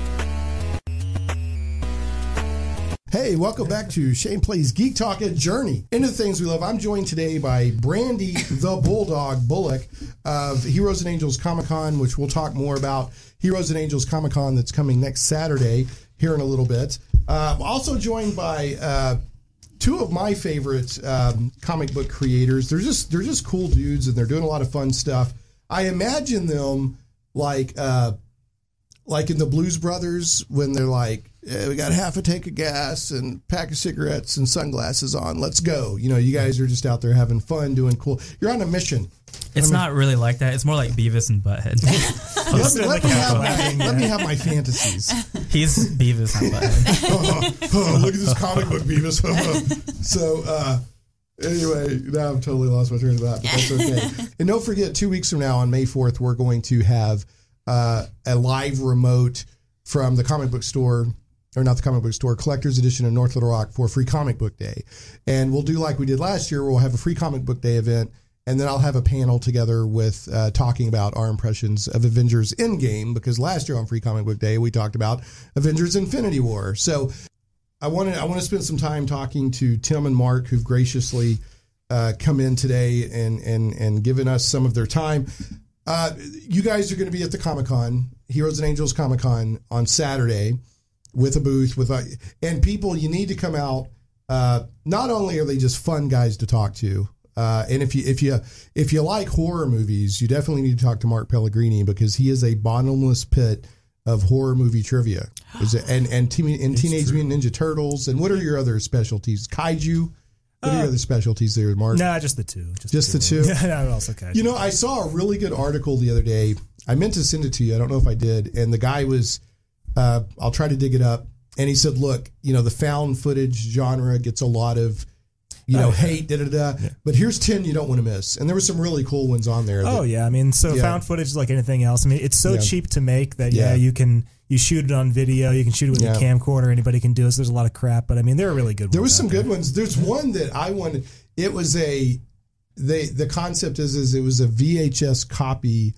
S3: Hey, welcome back to Shane Plays Geek Talk at Journey. Into the things we love. I'm joined today by Brandy, the Bulldog, Bullock of Heroes and Angels ComiCon, which we'll talk more about. Heroes and Angels ComiCon that's coming next Saturday here in a little bit. Uh, also joined by uh, two of my favorite um, comic book creators. They're just they're just cool dudes, and they're doing a lot of fun stuff. I imagine them like uh, like in the Blues Brothers when they're like, yeah, we got half a tank of gas and a pack of cigarettes and sunglasses on. Let's go. You know, you guys are just out there having fun, doing cool. You're on a mission.
S6: It's not really like that. It's more like Beavis and Butthead.
S3: let, me, let, me have my, let me have my fantasies.
S6: He's Beavis and Butthead.
S3: oh, oh, look at this comic book, Beavis. so, uh, anyway, now I've totally lost my train of thought, but that's okay. And don't forget, two weeks from now on May fourth, we're going to have uh, a live remote from the comic book store, or not the comic book store, Collector's Edition in North Little Rock for Free Comic Book Day. And we'll do like we did last year, where we'll have a Free Comic Book Day event, and then I'll have a panel together with uh, talking about our impressions of Avengers Endgame, because last year on Free Comic Book Day, we talked about Avengers Infinity War. So I want to I want to spend some time talking to Tim and Mark, who've graciously uh, come in today and, and, and given us some of their time. Uh, you guys are going to be at the Comic-Con, Heroes and Angels Comic-Con on Saturday with a booth. with uh, And people, you need to come out. Uh, not only are they just fun guys to talk to, Uh, and if you if you if you like horror movies, you definitely need to talk to Mark Pellegrini, because he is a bottomless pit of horror movie trivia. Is it, and and, te- and Teenage true. Mutant Ninja Turtles. And what are your other specialties? Kaiju. What uh, are your other specialties there, Mark?
S4: Nah, just the two. Just,
S3: just the two.
S4: The two? Yeah, also kaiju.
S3: You know, I saw a really good article the other day. I meant to send it to you. I don't know if I did. And the guy was, uh, I'll try to dig it up. And he said, look, you know, the found footage genre gets a lot of, you know, oh, yeah. hate, da da da. Yeah. But here's ten you don't want to miss. And there were some really cool ones on there.
S4: Oh,
S3: that,
S4: yeah. I mean, so
S3: yeah.
S4: found footage is like anything else. I mean, it's so
S3: yeah.
S4: cheap to make that, yeah,
S3: yeah,
S4: you can, you shoot it on video, you can shoot it with
S3: yeah.
S4: a camcorder, anybody can do it. So there's a lot of crap. But I mean, there are really good
S3: there
S4: ones.
S3: There was some
S4: there.
S3: good ones. There's one that I wanted. It was a, they, the concept is, is it was a V H S copy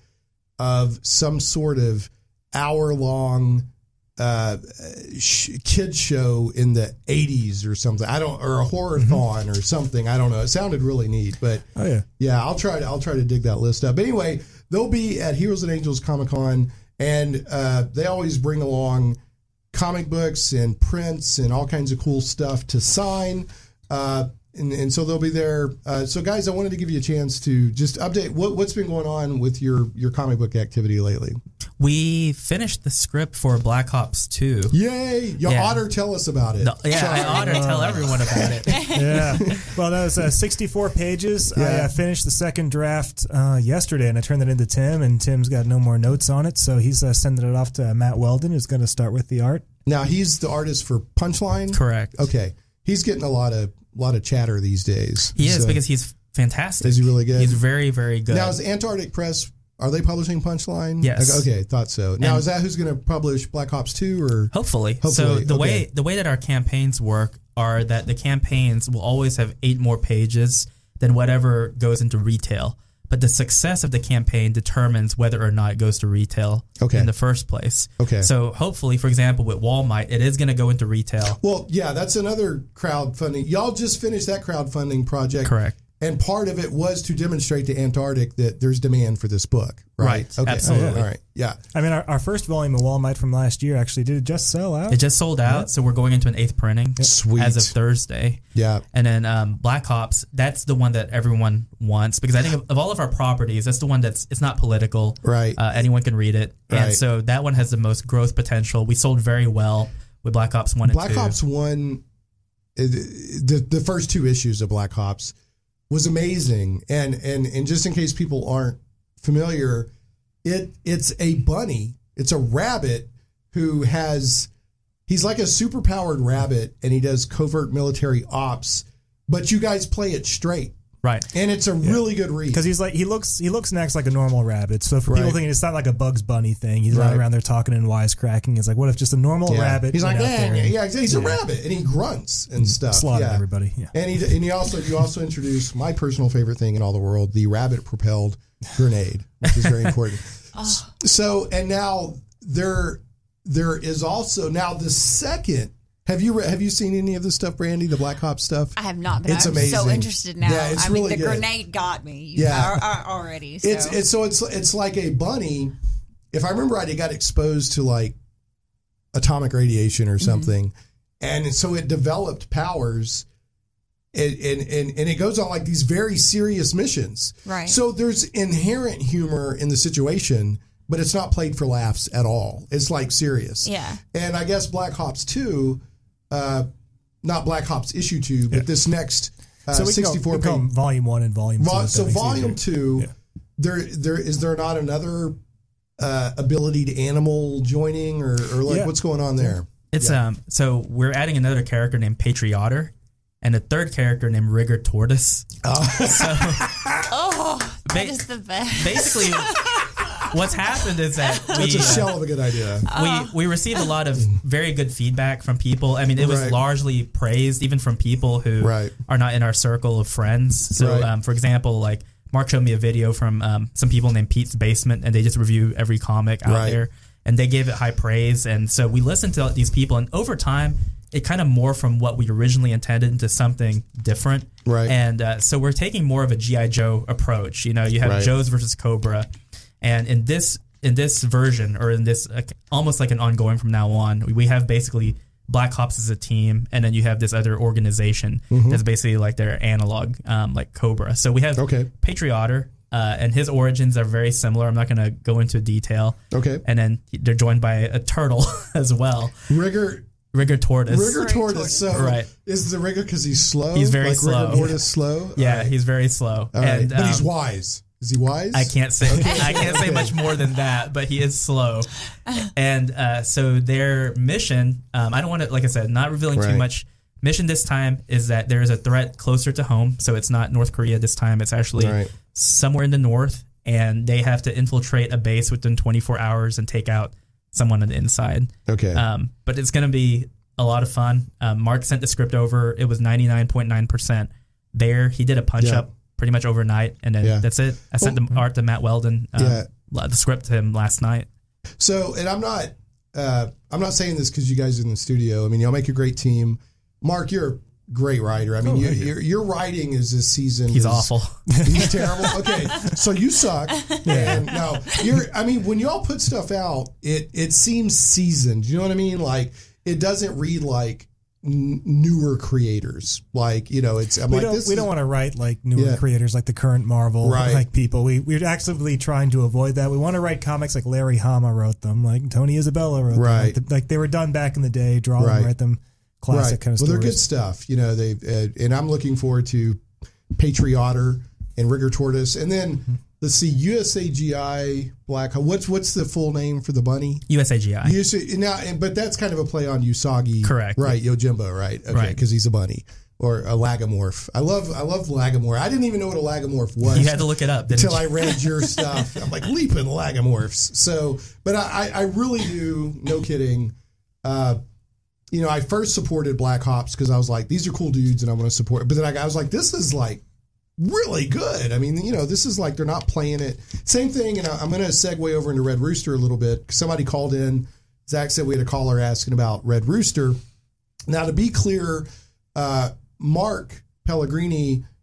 S3: of some sort of hour long uh, sh- kid show in the eighties or something. I don't, or a horror-thon or something. I don't know. It sounded really neat, but
S4: oh yeah,
S3: yeah. I'll try to, I'll try to dig that list up. But anyway, they'll be at Heroes and Angels Comic-Con, and uh, they always bring along comic books and prints and all kinds of cool stuff to sign. Uh, And, and so they'll be there. Uh, so, guys, I wanted to give you a chance to just update what, what's been going on with your, your comic book activity lately.
S6: We finished the script for Black Ops two.
S3: Yay! You
S6: yeah.
S3: ought to tell us about it.
S6: No, yeah, Sorry. I ought to tell everyone about it.
S4: Yeah. Well, that was uh, sixty-four pages. Yeah. I uh, finished the second draft uh, yesterday, and I turned it into Tim, and Tim's got no more notes on it, so he's uh, sending it off to Matt Weldon, who's going to start with the art.
S3: Now, he's the artist for Punchline?
S6: Correct.
S3: Okay. He's getting a lot of a lot of chatter these days.
S6: He is,
S3: so,
S6: because he's fantastic.
S3: Is he really good?
S6: He's very, very good.
S3: Now, is Antarctic Press, are they publishing Punchline?
S6: Yes.
S3: Okay, okay, thought so. Now,
S6: and
S3: is that who's going to publish Black Ops two? Or
S6: hopefully.
S3: hopefully.
S6: So the
S3: okay.
S6: way the way that our campaigns work are that the campaigns will always have eight more pages than whatever goes into retail. But the success of the campaign determines whether or not it goes to retail
S3: okay.
S6: in the first place.
S3: Okay.
S6: So hopefully, for example, with Walmart, it is going to go into retail.
S3: Well, yeah, that's another crowdfunding. Y'all just finished that crowdfunding project.
S6: Correct.
S3: And part of it was to demonstrate to Antarctic that there's demand for this book, right?
S6: Right,
S3: Okay.
S6: absolutely.
S3: All right, yeah.
S4: I mean, our, our first volume of Walmart from last year actually did it just sell out?
S6: It just sold out, yeah. So we're going into an eighth printing
S3: Sweet.
S6: as of Thursday.
S3: Yeah.
S6: And then um, Black Ops, that's the one that everyone wants because I think of, of all of our properties, that's the one that's it's not political.
S3: Right.
S6: Uh, anyone can read it.
S3: Right.
S6: And so that one has the most growth potential. We sold very well with Black Ops one and
S3: Black
S6: two.
S3: Ops one, the, the first two issues of Black Ops was amazing. And, and, and just in case people aren't familiar, it it's a bunny. It's a rabbit who has, he's like a super powered rabbit and he does covert military ops, but you guys play it straight.
S6: Right.
S3: And it's a yeah. really good read.
S4: Because he's like, he looks, he looks and acts like a normal rabbit. So for
S3: right.
S4: people thinking it's not like a Bugs Bunny thing, he's
S3: right.
S4: not around there talking and wisecracking. It's like, what if just a normal
S3: yeah.
S4: rabbit?
S3: He's like, yeah,
S4: yeah,
S3: yeah, he's a yeah. rabbit and he grunts and stuff.
S4: Slaughter
S3: yeah.
S4: everybody. Yeah.
S3: And he, and he also, you also introduced my personal favorite thing in all the world, the rabbit propelled grenade, which is very important. oh. So, and now there, there is also now the second. Have you re- have you seen any of this stuff, Brandy? The Black Ops stuff?
S5: I have not, but
S3: it's
S5: I'm
S3: amazing.
S5: so interested now.
S3: Yeah, it's
S5: I
S3: really
S5: mean, the
S3: good.
S5: grenade got me.
S3: Yeah,
S5: are, are already. So.
S3: It's it's so it's it's like a bunny. If I remember right, it got exposed to like atomic radiation or something, mm-hmm. and so it developed powers. And, and and and it goes on like these very serious missions.
S5: Right.
S3: So there's inherent humor in the situation, but it's not played for laughs at all. It's like serious.
S5: Yeah.
S3: And I guess Black Ops two, uh, not Black Ops issue two, but yeah. this next uh,
S4: so we
S3: sixty-four
S4: call, we call them volume one and volume
S3: Vol-
S4: two.
S3: So volume two, yeah. there there is there not another uh, ability to animal joining or, or like yeah. what's going on there?
S6: It's yeah. um so we're adding another character named Patriotter. And a third character named Rigger Tortoise.
S3: Oh,
S6: so,
S5: oh that ba- is the best.
S6: Basically, what's happened is that we,
S3: it's a shell uh, of a good idea.
S6: We we received a lot of very good feedback from people. I mean, it was right. largely praised, even from people who
S3: right.
S6: are not in our circle of friends. So,
S3: right.
S6: um, for example, like Mark showed me a video from um, some people named Pete's Basement, and they just review every comic out
S3: right.
S6: there, and they gave it high praise. And so we listened to these people, and over time, it kind of morphed from what we originally intended into something different.
S3: Right.
S6: And uh, so we're taking more of a G I. Joe approach. You know, you have
S3: right.
S6: Joe's versus Cobra. And in this in this version, or in this uh, almost like an ongoing from now on, we have basically Black Ops as a team, and then you have this other organization mm-hmm. that's basically like their analog, um, like Cobra. So we have
S3: okay.
S6: Patriotter, uh, and his origins are very similar. I'm not going to go into detail.
S3: Okay.
S6: And then they're joined by a turtle as well.
S3: Rigger...
S6: Rigger Tortoise.
S3: Rigger Tortoise. So
S6: right.
S3: is the Rigger because he's slow?
S6: He's very
S3: like
S6: slow.
S3: Rigger Tortoise slow?
S6: Yeah,
S3: right.
S6: he's very slow.
S3: All right.
S6: And,
S3: but
S6: um,
S3: he's wise. Is he wise?
S6: I can't say.
S3: Okay.
S6: I can't say
S3: okay.
S6: much more than that, but he is slow. And uh, so their mission, um, I don't want to, like I said, not revealing
S3: right.
S6: too much. Mission this time is that there is a threat closer to home. So it's not North Korea this time. It's actually
S3: right.
S6: somewhere in the north. And they have to infiltrate a base within twenty-four hours and take out someone on the inside.
S3: Okay.
S6: Um, but it's going to be a lot of fun. Um, Mark sent the script over. It was ninety-nine point nine percent there. He did a punch
S3: yeah.
S6: up pretty much overnight, and then
S3: yeah.
S6: that's it. I sent
S3: well,
S6: the art to Matt Weldon, um,
S3: yeah.
S6: the script to him last night.
S3: So, and I'm not, uh, I'm not saying this because you guys are in the studio. I mean, y'all make a great team. Mark, you're a great writer. I mean, oh, you, you. Your, your writing is this season.
S6: He's
S3: is,
S6: awful.
S3: He's terrible. Okay, so you suck. And no, you're. I mean, when y'all put stuff out, it it seems seasoned. You know what I mean? Like it doesn't read like n- newer creators. Like you know, it's. I'm
S4: we
S3: like
S4: don't.
S3: this
S4: We
S3: is,
S4: don't want to write like newer
S3: yeah.
S4: creators, like the current Marvel
S3: right.
S4: like people. We we're actively trying to avoid that. We want to write comics like Larry Hama wrote them, like Tony Isabella wrote
S3: right.
S4: them, like, the, like they were done back in the day. Draw
S3: right.
S4: them, write them. Classic
S3: right.
S4: kind of
S3: well,
S4: stories.
S3: they're good stuff. You know, they uh, and I'm looking forward to Patriotter and Rigger Tortoise, and then mm-hmm. let's see, U S A G I Black. What's what's the full name for the bunny?
S6: U S A G I.
S3: U S A, now, but that's kind of a play on Usagi,
S6: correct?
S3: Right, Yojimbo, right? Okay,
S6: right,
S3: because he's a bunny or a lagomorph. I love I love lagomorph. I didn't even know what a lagomorph was.
S6: You had to look it up
S3: until
S6: you?
S3: I read your stuff. I'm like leaping lagomorphs. So, but I I really do. No kidding. Uh, You know, I first supported Black Ops because I was like, these are cool dudes and I want to support. But then I, I was like, this is like really good. I mean, you know, this is like they're not playing it. Same thing. And I'm going to segue over into Red Rooster a little bit. Somebody called in. Zach said we had a caller asking about Red Rooster. Now, to be clear, uh, Mark Pellegrini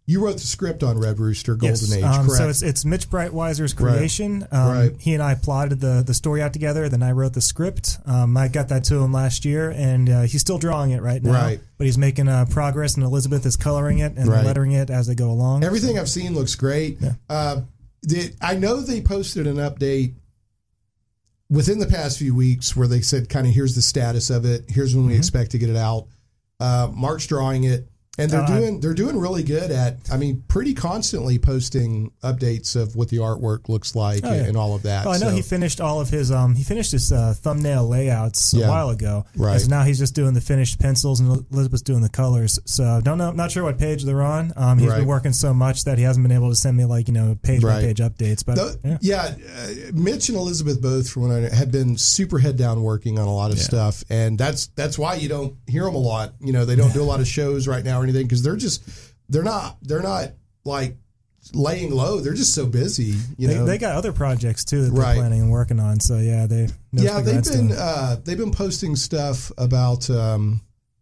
S3: You wrote the script on Red Rooster Golden
S4: yes,
S3: Age,
S4: um,
S3: correct?
S4: So it's it's Mitch Breitweiser's creation.
S3: Right.
S4: Um,
S3: right.
S4: He and I plotted the the story out together. Then I wrote the script. Um, I got that to him last year, and uh, he's still drawing it right now.
S3: Right.
S4: But he's making uh, progress, and Elizabeth is coloring it and
S3: right.
S4: lettering it as they go along.
S3: Everything so. I've seen looks great.
S4: Yeah.
S3: Uh, the, I know they posted an update within the past few weeks where they said, kind of, here's the status of it. Here's when we mm-hmm. expect to get it out. Uh, Mark's drawing it. And they're uh, doing they're doing really good at, I mean, pretty constantly posting updates of what the artwork looks like oh, yeah. and all of that.
S4: Well, I know
S3: so.
S4: he finished all of his um he finished his uh, thumbnail layouts a
S3: yeah.
S4: while ago.
S3: Right.
S4: And so now he's just doing the finished pencils, and Elizabeth's doing the colors. So don't know, not sure what page they're on. Um, he's
S3: right.
S4: been working so much that he hasn't been able to send me like you know page
S3: right.
S4: by page updates. But
S3: the, yeah, yeah uh, Mitch and Elizabeth both, from what I know, have been super head down working on a lot of yeah. stuff, and that's that's why you don't hear them a lot. You know, they don't do a lot of shows right now or anything because they're just. They're not. They're not like laying low. They're just so busy. You
S4: they,
S3: know,
S4: they got other projects too that they're
S3: right.
S4: planning and working on. So yeah, they.
S3: Yeah, they've been uh, they've been posting stuff about um,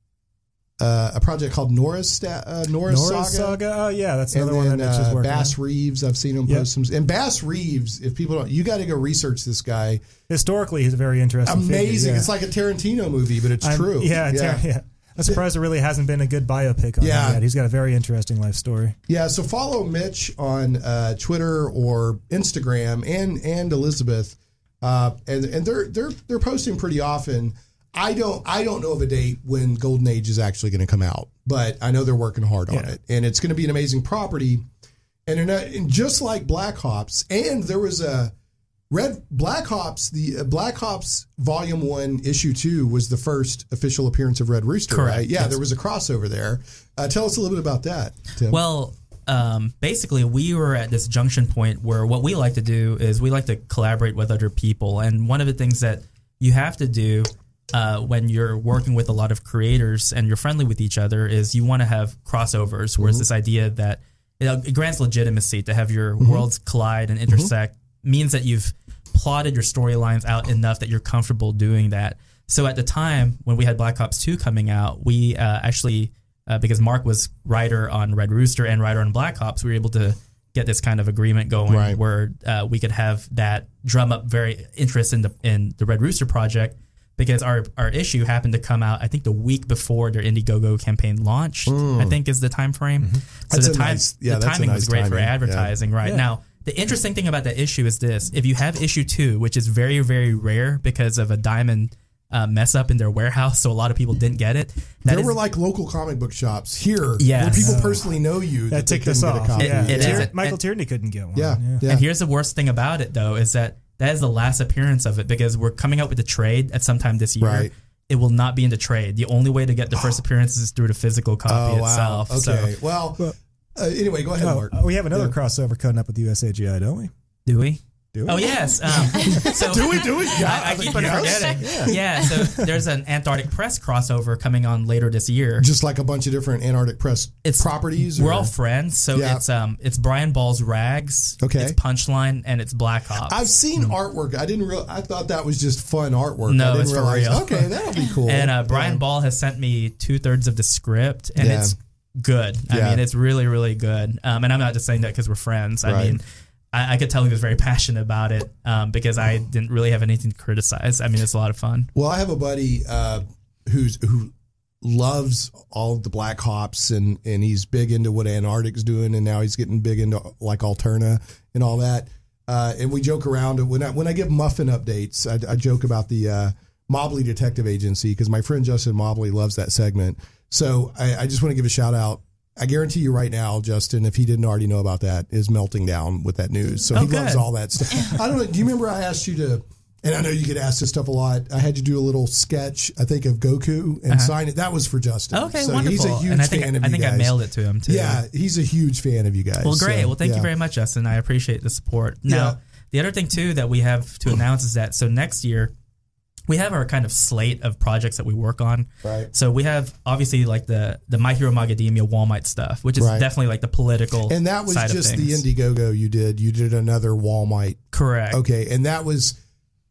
S3: uh, a project called Nora's Sta- uh, Nora's,
S4: Nora's
S3: Saga.
S4: Saga. Oh yeah, that's another
S3: and
S4: one
S3: then,
S4: that Mitch is
S3: uh,
S4: working
S3: Bass
S4: on.
S3: Reeves. I've seen him
S4: yep.
S3: post some. And Bass Reeves, if people don't, you got to go research this guy.
S4: Historically, he's a very interesting.
S3: Amazing.
S4: Figure, yeah.
S3: It's like a Tarantino movie, but it's
S4: I'm,
S3: true.
S4: Yeah,
S3: yeah.
S4: Tar- yeah. I'm surprised there really hasn't been a good biopic on
S3: yeah.
S4: him yet. He's got a very interesting life story.
S3: Yeah, so follow Mitch on uh, Twitter or Instagram, and and Elizabeth, uh, and and they're they're they're posting pretty often. I don't I don't know of a date when Golden Age is actually going to come out, but I know they're working hard on
S4: yeah.
S3: it, and it's going to be an amazing property. And, not, and just like Black Ops, and there was a Red Black Ops, the uh, Black Ops Volume One, Issue Two was the first official appearance of Red Rooster.
S6: Correct.
S3: Right? Yeah,
S6: yes.
S3: there was a crossover there. Uh, tell us a little bit about that, Tim.
S6: Well, um, basically, we were at this junction point where what we like to do is we like to collaborate with other people, and one of the things that you have to do uh, when you're working with a lot of creators and you're friendly with each other is you want to have crossovers. Mm-hmm. Where it's this idea that you know, it grants legitimacy to have your mm-hmm. worlds collide and intersect. Mm-hmm. Means that you've plotted your storylines out enough that you're comfortable doing that. So at the time when we had Black Ops two coming out, we uh, actually, uh, because Mark was writer on Red Rooster and writer on Black Ops, we were able to get this kind of agreement going
S3: right.
S6: where uh, we could have that drum up very interest in the in the Red Rooster project, because our, our issue happened to come out, I think, the week before their Indiegogo campaign launched, mm. I think is the time frame. Mm-hmm. So
S3: that's
S6: the, time,
S3: nice, yeah,
S6: the timing
S3: nice
S6: was great
S3: timing.
S6: for advertising
S3: yeah.
S6: right
S3: yeah.
S6: now. The interesting thing about that issue is this. If you have issue two, which is very, very rare because of a diamond uh, mess up in their warehouse, so a lot of people didn't get it.
S3: There
S6: is,
S3: were like local comic book shops here
S6: yes.
S3: where people
S6: uh,
S3: personally know you.
S4: That, that ticked us off.
S3: It,
S4: yeah.
S6: it
S4: Tier-
S6: is.
S4: Michael
S6: and,
S4: Tierney couldn't get one.
S3: Yeah,
S4: yeah.
S3: yeah.
S6: And here's the worst thing about it, though, is that that is the last appearance of it, because we're coming out with the trade at some time this year.
S3: Right.
S6: It will not be in the trade. The only way to get the first appearance is through the physical copy
S3: oh, wow.
S6: itself.
S3: Okay.
S6: So,
S3: well,
S4: well
S3: uh, anyway, go ahead,
S4: oh,
S3: Mark.
S4: We have another
S3: yeah.
S4: crossover coming up with U S A G I, don't we?
S6: do we?
S4: Do we?
S6: Oh, yes. Um, so
S3: do we? Do we? Yeah,
S6: I, I keep on
S3: yes.
S6: forgetting. Yeah. yeah, so there's an Antarctic Press crossover coming on later this year.
S3: Just like a bunch of different Antarctic Press
S6: it's,
S3: properties?
S6: We're
S3: or?
S6: all friends. So
S3: yeah.
S6: it's um it's Brian Ball's Rags,
S3: okay.
S6: it's Punchline, and it's Black Ops.
S3: I've seen mm. artwork. I didn't real. I thought that was just fun artwork.
S6: No,
S3: I didn't
S6: it's for
S3: realize,
S6: real.
S3: Okay, that'll be cool.
S6: And uh, Brian
S3: yeah.
S6: Ball has sent me two-thirds of the script, and
S3: yeah.
S6: it's good. I
S3: yeah.
S6: mean, it's really, really good. Um, and I'm not just saying that because we're friends. I
S3: right.
S6: mean, I, I could tell he was very passionate about it um, because I didn't really have anything to criticize. I mean, it's a lot of fun.
S3: Well, I have a buddy uh, who's who loves all of the Black Ops, and, and he's big into what Antarctic's doing, and now he's getting big into like Alterna and all that. Uh, and we joke around when I when I give Muffin updates, I, I joke about the uh, Mobley Detective Agency because my friend Justin Mobley loves that segment. So I, I just want to give a shout out. I guarantee you right now, Justin, if he didn't already know about that, is melting down with that news. So
S6: oh,
S3: he
S6: good.
S3: loves all that stuff. I don't know. Do you remember I asked you to, and I know you get asked this stuff a lot. I had you do a little sketch, I think, of Goku and uh-huh. sign it. That was for Justin.
S6: Okay,
S3: so
S6: wonderful.
S3: He's a huge
S6: and I think,
S3: fan of
S6: I
S3: you
S6: think
S3: guys.
S6: I mailed it to him too.
S3: Yeah, he's a huge fan of you guys.
S6: Well, great.
S3: So,
S6: well, thank
S3: yeah.
S6: you very much, Justin. I appreciate the support. Now,
S3: Yeah.
S6: the other thing too that we have to announce is that so next year, we have our kind of slate of projects that we work on.
S3: Right.
S6: So we have obviously like the the My Hero Macadamia Walmart stuff, which is
S3: Right.
S6: definitely like the political
S3: And that was
S6: side
S3: just
S6: of
S3: the
S6: things.
S3: Indiegogo you did. You did another Walmart.
S6: Correct.
S3: Okay, and that was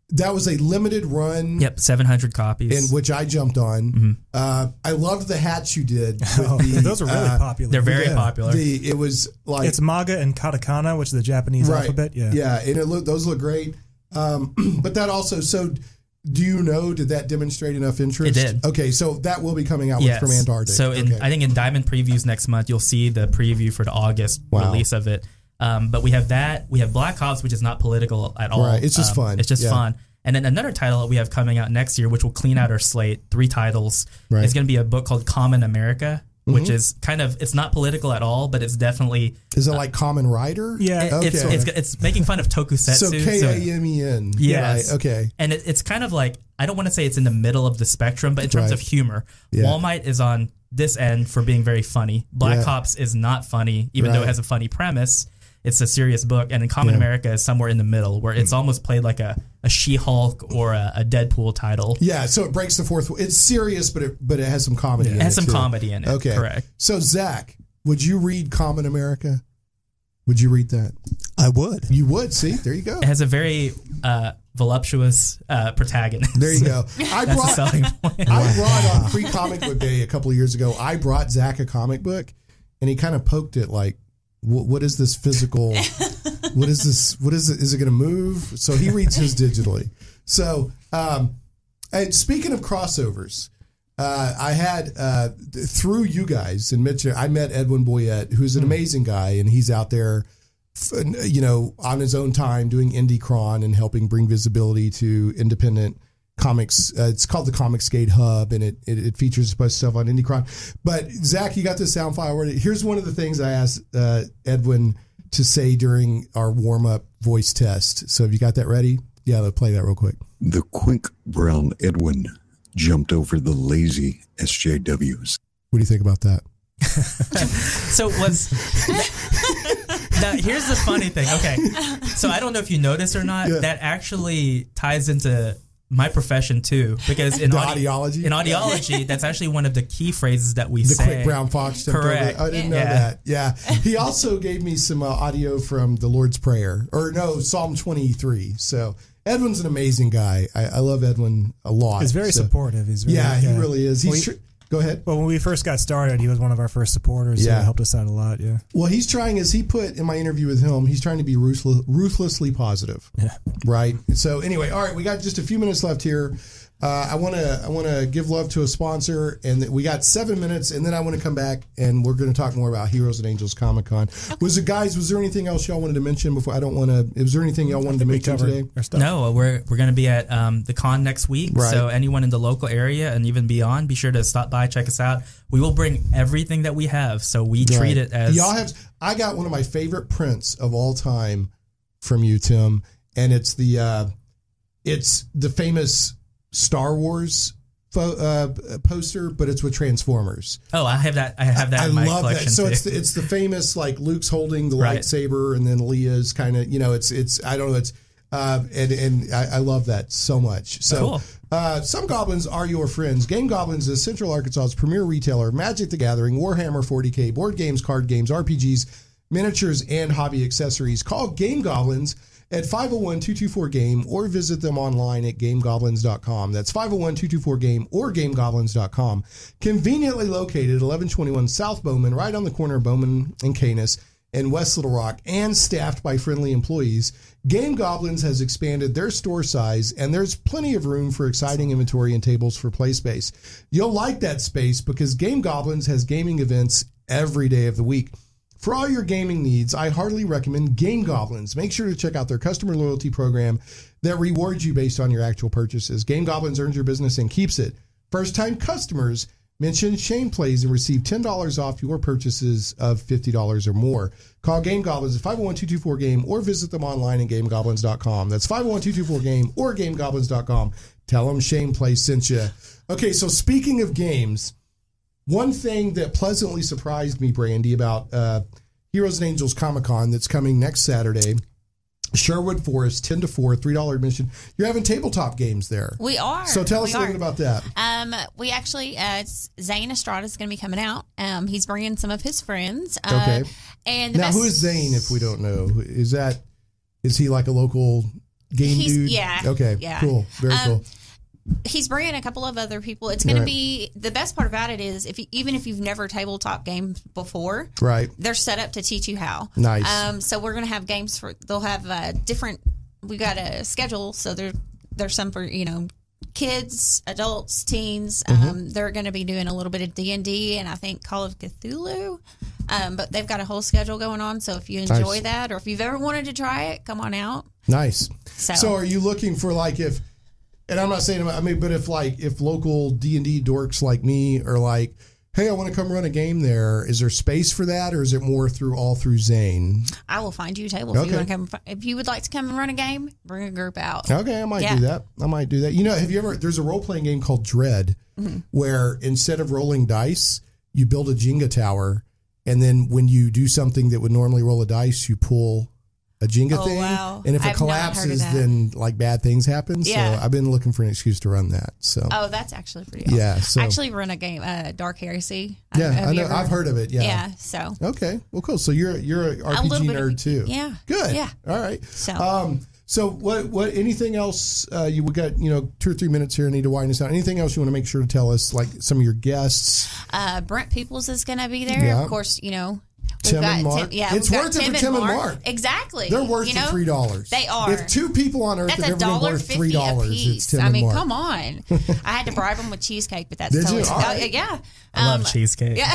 S3: that was a limited run.
S6: Yep, seven hundred copies.
S3: In which I jumped on. Mm-hmm. Uh, I loved the hats you did. With
S4: oh,
S3: the,
S4: those are really
S3: uh,
S4: popular.
S6: They're very
S4: yeah.
S6: popular.
S3: The, it was like
S4: it's MAGA and katakana, which is the Japanese
S3: right.
S4: alphabet. Yeah,
S3: yeah, and it look, those look great. Um, but that also, so do you know? Did that demonstrate enough interest?
S6: It did.
S3: Okay, so that will be coming out
S6: yes.
S3: with, from Antarctic.
S6: So in,
S3: okay.
S6: I think in Diamond Previews next month, you'll see the preview for the August
S3: wow.
S6: release of it. Um, but we have that. We have Black Ops, which is not political at all.
S3: Right, it's just
S6: um,
S3: fun.
S6: It's just
S3: yeah.
S6: fun. And then another title that we have coming out next year, which will clean out our slate, three titles, right. is going to be a book called Kamen America, mm-hmm. which is kind of, it's not political at all, but it's definitely...
S3: Is it uh, like Kamen Rider?
S4: Yeah.
S6: It,
S3: okay.
S6: it's, it's it's making fun of tokusatsu.
S3: So K A M E N.
S6: Yes.
S3: Right, okay.
S6: And it, it's kind of like, I don't want to say it's in the middle of the spectrum, but in terms
S3: right.
S6: of humor,
S3: yeah.
S6: Walmart is on this end for being very funny. Black
S3: yeah.
S6: Ops is not funny, even
S3: right.
S6: though it has a funny premise. It's a serious book, and in Kamen
S3: yeah.
S6: America is somewhere in the middle, where it's almost played like a, a She-Hulk or a, a Deadpool title.
S3: Yeah, so it breaks the fourth. It's serious, but it but it has some comedy.
S6: Yeah.
S3: in
S6: It has
S3: it
S6: some
S3: too.
S6: comedy in it.
S3: Okay,
S6: correct.
S3: So Zach, would you read Kamen America? Would you read that?
S2: I would.
S3: You would. See, there you go.
S6: It has a very uh, voluptuous uh, protagonist.
S3: There you go. I
S6: That's
S3: brought
S6: a selling point.
S3: I brought on Free Comic Book Day a couple of years ago. I brought Zach a comic book, and he kind of poked it like, what, what is this physical? What is this? What is it? Is it going to move? So he reads his digitally. So, um, and speaking of crossovers, uh, I had uh, through you guys in Mitchell, I met Edwin Boyette, who's an amazing guy, and he's out there, you know, on his own time doing IndieCron and helping bring visibility to independent comics. Uh, it's called the Comicsgate Hub, and it, it, it features a bunch of stuff on IndieCron. But Zach, you got this sound file already. Here's one of the things I asked uh, Edwin to say during our warm-up voice test. So have you got that ready? Yeah, let's play that real quick.
S8: The quick brown Edwin jumped over the lazy S J Ws.
S3: What do you think about that?
S6: So was now here's the funny thing. Okay, so I don't know if you noticed or not.
S3: Yeah.
S6: That actually ties into my profession too, because in
S3: The
S6: audi-
S3: audiology?
S6: in audiology, that's actually one of the key phrases that we
S3: The
S6: say.
S3: quick brown fox jumped
S6: Correct.
S3: over. I didn't know
S6: Yeah.
S3: that. Yeah. He also gave me some uh, audio from the Lord's Prayer, or no, Psalm twenty-three. So Edwin's an amazing guy. I, I love Edwin a lot.
S4: He's very
S3: so,
S4: supportive. He's very,
S3: yeah, he really is. He's
S4: Well, he-
S3: tr- go ahead.
S4: Well, when we first got started, he was one of our first supporters. So
S3: Yeah.
S4: he helped us out a lot. Yeah.
S3: Well, he's trying, as he put in my interview with him, he's trying to be ruthless, ruthlessly positive.
S4: Yeah.
S3: Right. So anyway, all right, we got just a few minutes left here. Uh, I want to I want to give love to a sponsor, and we got seven minutes, and then I want to come back and we're going to talk more about Heroes and Angels ComiCon. Okay. Was it, guys? Was there anything else y'all wanted to mention before? I don't want to. Was there anything y'all wanted to mention today?
S6: No, we're we're going to be at um, the con next week.
S3: Right.
S6: So anyone in the local area and even beyond, be sure to stop by, check us out. We will bring everything that we have, so we
S3: Right.
S6: treat it as
S3: y'all have. I got one of my favorite prints of all time from you, Tim, and it's the uh, it's the famous Star Wars fo- uh, poster, but it's with Transformers.
S6: Oh, I have that. I have that
S3: I
S6: in my
S3: love
S6: collection
S3: that. So
S6: too.
S3: it's the, it's the famous, like, Luke's holding the
S6: Right.
S3: lightsaber, and then Leah's kind of, you know, it's it's I don't know, it's uh, and and I, I love that so much. So.
S6: Cool.
S3: Uh, Some Goblins are your friends. Game Goblins is Central Arkansas's premier retailer. Magic the Gathering, Warhammer forty K, board games, card games, R P Gs, miniatures, and hobby accessories. Call Game Goblins at five oh one, two two four, game or visit them online at game goblins dot com. That's five oh one, two two four, game or game goblins dot com. Conveniently located at eleven twenty-one South Bowman, right on the corner of Bowman and Canis in West Little Rock, and staffed by friendly employees. Game Goblins has expanded their store size, and there's plenty of room for exciting inventory and tables for play space. You'll like that space because Game Goblins has gaming events every day of the week. For all your gaming needs, I heartily recommend Game Goblins. Make sure to check out their customer loyalty program that rewards you based on your actual purchases. Game Goblins earns your business and keeps it. First-time customers mention Shane Plays and receive ten dollars off your purchases of fifty dollars or more. Call Game Goblins at five oh one, two two four, game or visit them online at game goblins dot com. That's five oh one, two two four, game or game goblins dot com. Tell them Shane Plays sent you. Okay, so speaking of games, one thing that pleasantly surprised me, Brandy, about uh, Heroes and Angels ComiCon that's coming next Saturday, Sherwood Forest, ten to four, three dollars admission. You're having tabletop games there.
S5: We are.
S3: So tell us
S5: we
S3: a little
S5: are.
S3: bit about that.
S5: Um, we actually, uh, it's Zane Estrada is going to be coming out. Um, he's bringing some of his friends. Uh,
S3: Okay.
S5: And the
S3: Now,
S5: best,
S3: who is Zane, if we don't know? Is that, is he like a local game
S5: He's,
S3: dude?
S5: Yeah.
S3: Okay.
S5: Yeah.
S3: Cool. Very
S5: um,
S3: cool.
S5: He's bringing a couple of other people. It's going
S3: Right.
S5: to be the best part about it is if you, even if you've never tabletop gamed before,
S3: Right.
S5: they're set up to teach you how.
S3: Nice.
S5: Um, so we're going to have games for. They'll have uh, different. We got a schedule, so there there's some for you know kids, adults, teens.
S3: Mm-hmm.
S5: Um, they're going to be doing a little bit of D and D and I think Call of Cthulhu. Um, but they've got a whole schedule going on. So if you enjoy
S3: Nice.
S5: that, or if you've ever wanted to try it, come on out.
S3: Nice.
S5: So,
S3: So are you looking for like if, and I'm not saying, I mean, but if like, if local D and D dorks like me are like, hey, I want to come run a game there, is there space for that, or is it more through all through Zane?
S5: I will find you a table if
S3: Okay.
S5: you want to come. If you would like to come and run a game, bring a group out.
S3: Okay, I might
S5: Yeah.
S3: do that. I might do that. You know, have you ever, there's a role playing game called Dread
S5: Mm-hmm.
S3: where instead of rolling dice, you build a Jenga tower. And then when you do something that would normally roll a dice, you pull a Jenga
S5: Oh,
S3: thing.
S5: wow.
S3: And if it
S5: I've not heard of
S3: collapses,
S5: that.
S3: then like bad things happen.
S5: Yeah.
S3: So I've been looking for an excuse to run that. So
S5: Oh, that's actually pretty awesome.
S3: yeah. So
S5: I actually run a game, uh, Dark Heresy.
S3: yeah,
S5: Have
S3: I
S5: you
S3: know.
S5: ever-
S3: I've heard of it. Yeah.
S5: Yeah, so.
S3: Okay. Well, cool. So you're you're an R P G
S5: little bit of-
S3: nerd too.
S5: yeah.
S3: Good.
S5: Yeah.
S3: All right.
S5: So.
S3: Um. So what what anything else? Uh, you we got you know two or three minutes here. I need to wind this out. Anything else you want to make sure to tell us? Like some of your guests.
S5: Uh, Brent Peoples is going to be there.
S3: Yeah.
S5: Of course, you know. we've
S3: Tim
S5: got
S3: and Mark.
S5: Tim- yeah,
S3: It's
S5: we've got
S3: worth it for
S5: Tim
S3: Tim and Mark.
S5: Exactly.
S3: They're worth
S5: you
S3: the
S5: know?
S3: three dollars.
S5: They are.
S3: If two people on Earth
S5: That's
S3: have
S5: a
S3: ever been
S5: dollar
S3: worth three
S5: fifty a
S3: dollars, it's
S5: piece.
S3: Tim
S5: I
S3: and
S5: mean,
S3: Mark.
S5: come on. I had to bribe them with cheesecake, but that's
S3: Did
S5: totally
S3: you? All
S5: oh,
S3: right.
S5: yeah.
S6: I love
S5: Um,
S6: cheesecake.
S5: Yeah.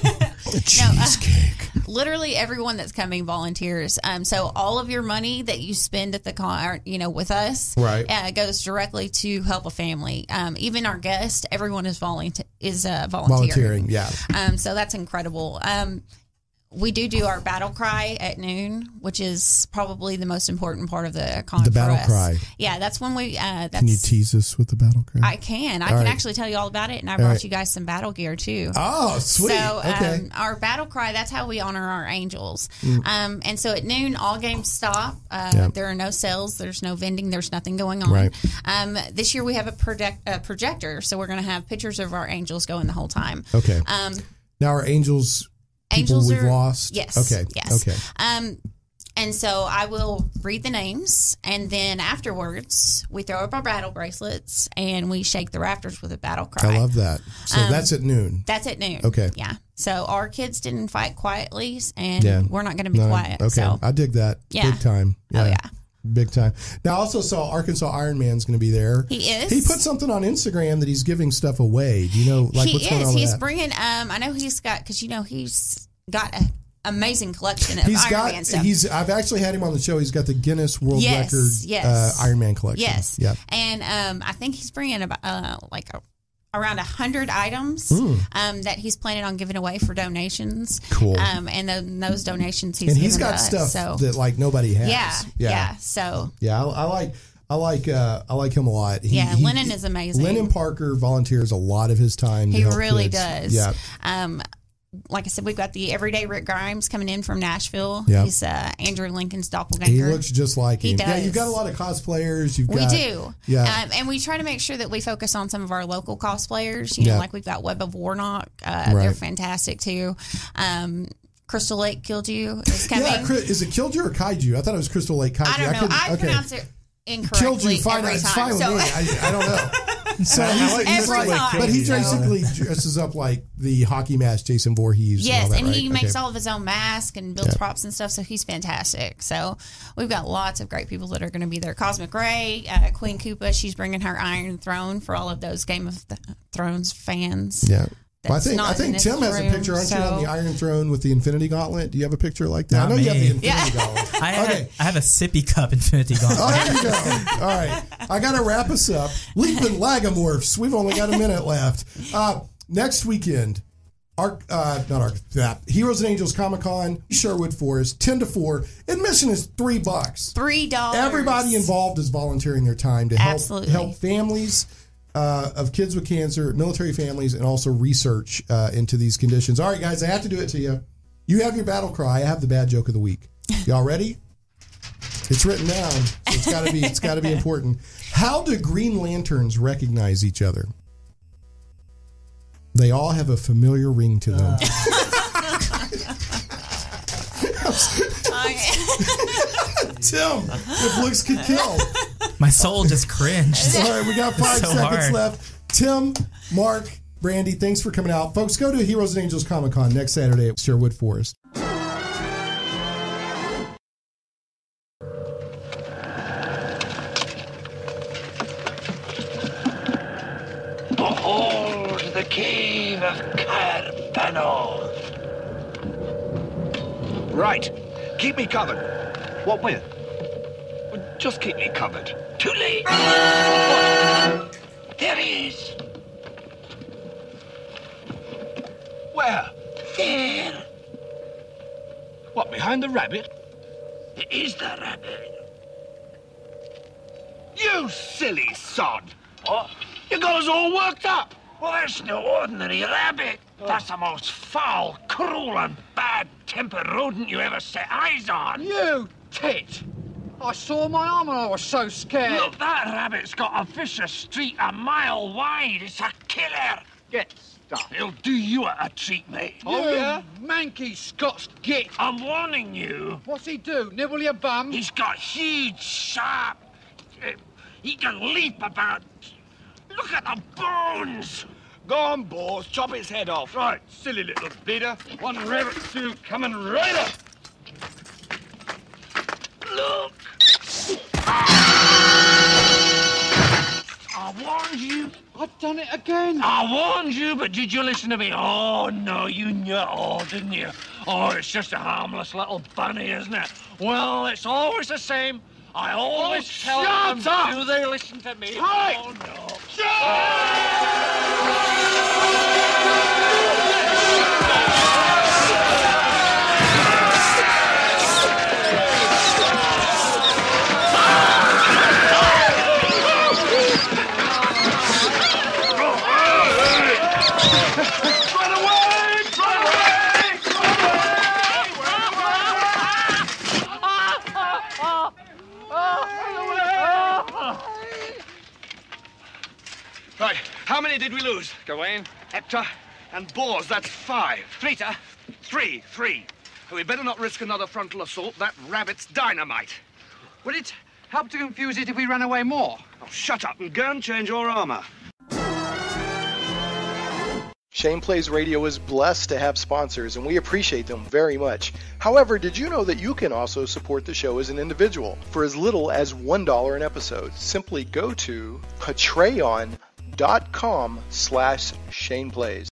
S3: Cheesecake.
S5: Literally everyone that's coming volunteers. Um, so all of your money that you spend at the con, you know, with us,
S3: Right.
S5: uh, goes directly to help a family. Um, even our guest, everyone is volunteer is uh, volunteering.
S3: Volunteering. Yeah.
S5: Um, so that's incredible. Um, we do do our battle cry at noon, which is probably the most important part of the con.
S3: The
S5: for
S3: battle
S5: us.
S3: cry.
S5: Yeah, that's when we. Uh, that's,
S3: Can you tease us with the battle cry?
S5: I can. I
S3: All
S5: can
S3: right.
S5: actually tell you all about it, and I brought
S3: right.
S5: you guys some battle gear too.
S3: Oh, sweet.
S5: So
S3: okay.
S5: um, our battle cry, that's how we honor our angels.
S3: Mm.
S5: Um, and so at noon, all games stop. Uh,
S3: Yeah.
S5: There are no sales. There's no vending. There's nothing going on.
S3: Right.
S5: Um, this year we have a, project, a projector, so we're going to have pictures of our angels going the whole time.
S3: Okay.
S5: Um,
S3: Now our angels, people
S5: angels
S3: we've
S5: are
S3: lost.
S5: Yes.
S3: Okay.
S5: Yes.
S3: Okay.
S5: Um, and so I will read the names, and then afterwards we throw up our battle bracelets and we shake the rafters with a battle cry.
S3: I love that. So
S5: Um,
S3: that's at noon.
S5: That's at noon.
S3: Okay.
S5: Yeah. So our kids didn't fight quietly, and
S3: Yeah.
S5: we're not going to be
S3: No,
S5: quiet.
S3: Okay.
S5: So.
S3: I dig that.
S5: Yeah.
S3: Big time.
S5: Oh, yeah.
S3: Big time. Now, I also saw Arkansas Iron Man's going to be there.
S5: He is.
S3: He put something on Instagram that he's giving stuff away. Do you know, like,
S5: he
S3: what's going
S5: is.
S3: on with
S5: He's
S3: that?
S5: bringing. Um, I know he's got because you know he's got an amazing collection of
S3: He's
S5: Iron
S3: got.
S5: Man stuff.
S3: He's. I've actually had him on the show. He's got the Guinness World
S5: Yes,
S3: Record
S5: yes.
S3: uh, Iron Man collection.
S5: Yes.
S3: Yeah.
S5: And um, I think he's bringing about uh, like a, around a hundred items
S3: Mm.
S5: um, that he's planning on giving away for donations.
S3: Cool.
S5: Um, and then those donations he's
S3: And he's
S5: given
S3: got
S5: to us,
S3: stuff
S5: so.
S3: that like nobody has.
S5: yeah, yeah,
S3: Yeah.
S5: So
S3: Yeah, I, I like. I like. Uh, I like him a lot. He,
S5: yeah,
S3: he-
S5: Lennon is amazing.
S3: Lennon Parker volunteers a lot of his time. to
S5: He
S3: help
S5: really
S3: kids.
S5: does.
S3: Yeah.
S5: Um, like I said, we've got the everyday Rick Grimes coming in from Nashville.
S3: Yeah.
S5: He's uh, Andrew Lincoln's doppelganger.
S3: He looks just like
S5: He
S3: him. Yeah,
S5: does.
S3: you've got a lot of cosplayers. You've
S5: We
S3: got,
S5: do.
S3: Yeah.
S5: Um, and we try to make sure that we focus on some of our local cosplayers. You know,
S3: Yeah.
S5: like we've got Web of Warnock. Uh,
S3: Right.
S5: They're fantastic too. Um, Crystal Lake Killed You is coming.
S3: Yeah, Cri- is it Killed You or Kaiju? I thought it was Crystal Lake Kaiju.
S5: I don't know.
S3: couldn't-
S5: I,
S3: okay.
S5: pronounce it incorrectly
S3: Killed You, fine.
S5: every
S3: It's
S5: time.
S3: fine
S5: so,
S3: with me. I, I don't know. So he's,
S4: like
S3: he's
S5: Every
S3: like,
S5: time.
S3: but he
S5: So-
S3: basically dresses up like the hockey mask Jason Voorhees.
S5: Yes,
S3: and, all that,
S5: and he
S3: right?
S5: makes
S3: Okay.
S5: all of his own mask and builds
S3: Yeah.
S5: props and stuff, so he's fantastic. So we've got lots of great people that are going to be there. Cosmic Ray, uh, Queen Koopa, she's bringing her Iron Throne for all of those Game of th- Thrones fans.
S3: Yeah. Well, I
S5: That's
S3: think
S5: not
S3: I think
S5: in this
S3: Tim has a
S5: room,
S3: picture, aren't you, on
S5: so-
S3: the Iron Throne with the Infinity Gauntlet? Do you have a picture like that?
S6: Not
S3: I know you have the
S6: me.
S3: Infinity
S5: Yeah.
S3: Gauntlet.
S6: I have,
S3: Okay.
S6: I have a sippy cup Infinity Gauntlet.
S3: Oh, there you go. All right. I got to wrap us up. Leaping Lagomorphs. We've only got a minute left. Uh, next weekend, Arc, uh, not Arc, that Heroes and Angels ComiCon, Sherwood Forest, ten to four. Admission is three bucks.
S5: Three dollars.
S3: Everybody involved is volunteering their time to help
S5: Absolutely.
S3: help families uh, of kids with cancer, military families, and also research uh, into these conditions. All right, guys, I have to do it to you. You have your battle cry. I have the bad joke of the week. Y'all ready? It's written down. So it's got to be. It's got to be important. How do Green Lanterns recognize each other? They all have a familiar ring to them. Tim, if looks could kill.
S6: My soul just cringed.
S3: All right, we got five
S6: so
S3: seconds
S6: hard.
S3: left. Tim, Mark, Brandy, thanks for coming out. Folks, go to Heroes and Angels ComiCon next Saturday at Sherwood Forest.
S9: Behold the cave of Carbano. Right. Keep me covered. What with? Just keep me covered. Too late. What? There he is. Where? There. What, behind the rabbit? It is the rabbit. You silly sod. What? You got us all worked up. Well, that's no ordinary rabbit. Oh. That's the most foul, cruel, and bad-tempered rodent you ever set eyes on.
S10: You tit! I saw my arm and I was so scared.
S9: Look, that rabbit's got a vicious streak a mile wide. It's a killer.
S10: Get stuff.
S9: He'll do you a, a treat, mate.
S10: Oh, you yeah? Manky Scots git.
S9: I'm warning you.
S10: What's he do? Nibble your bum?
S9: He's got huge, sharp... Uh, he can leap about... Look at the bones!
S10: Go on, boys, chop its head off. Right, silly little bleeder. One rabbit suit coming right up.
S9: Look! I warned you.
S10: I've done it again.
S9: I warned you, but did you listen to me? Oh, no, you knew it all, didn't you? Oh, it's just a harmless little bunny, isn't it? Well, it's always the same. I always
S10: oh,
S9: tell
S10: shut
S9: them,
S10: up.
S9: do they listen to me?
S10: Right.
S9: Oh, no.
S10: Shut up!
S9: Right, how many did we lose? Gawain, Hector, and Bors, that's five. Three, sir. Three, three. We'd better not risk another frontal assault. That rabbit's dynamite.
S10: Would it help to confuse it if we ran away more?
S9: Oh, shut up and go and change your armor.
S1: Shane Plays Radio is blessed to have sponsors, and we appreciate them very much. However, did you know that you can also support the show as an individual for as little as one dollar an episode? Simply go to patreon dot com slash Shane Plays.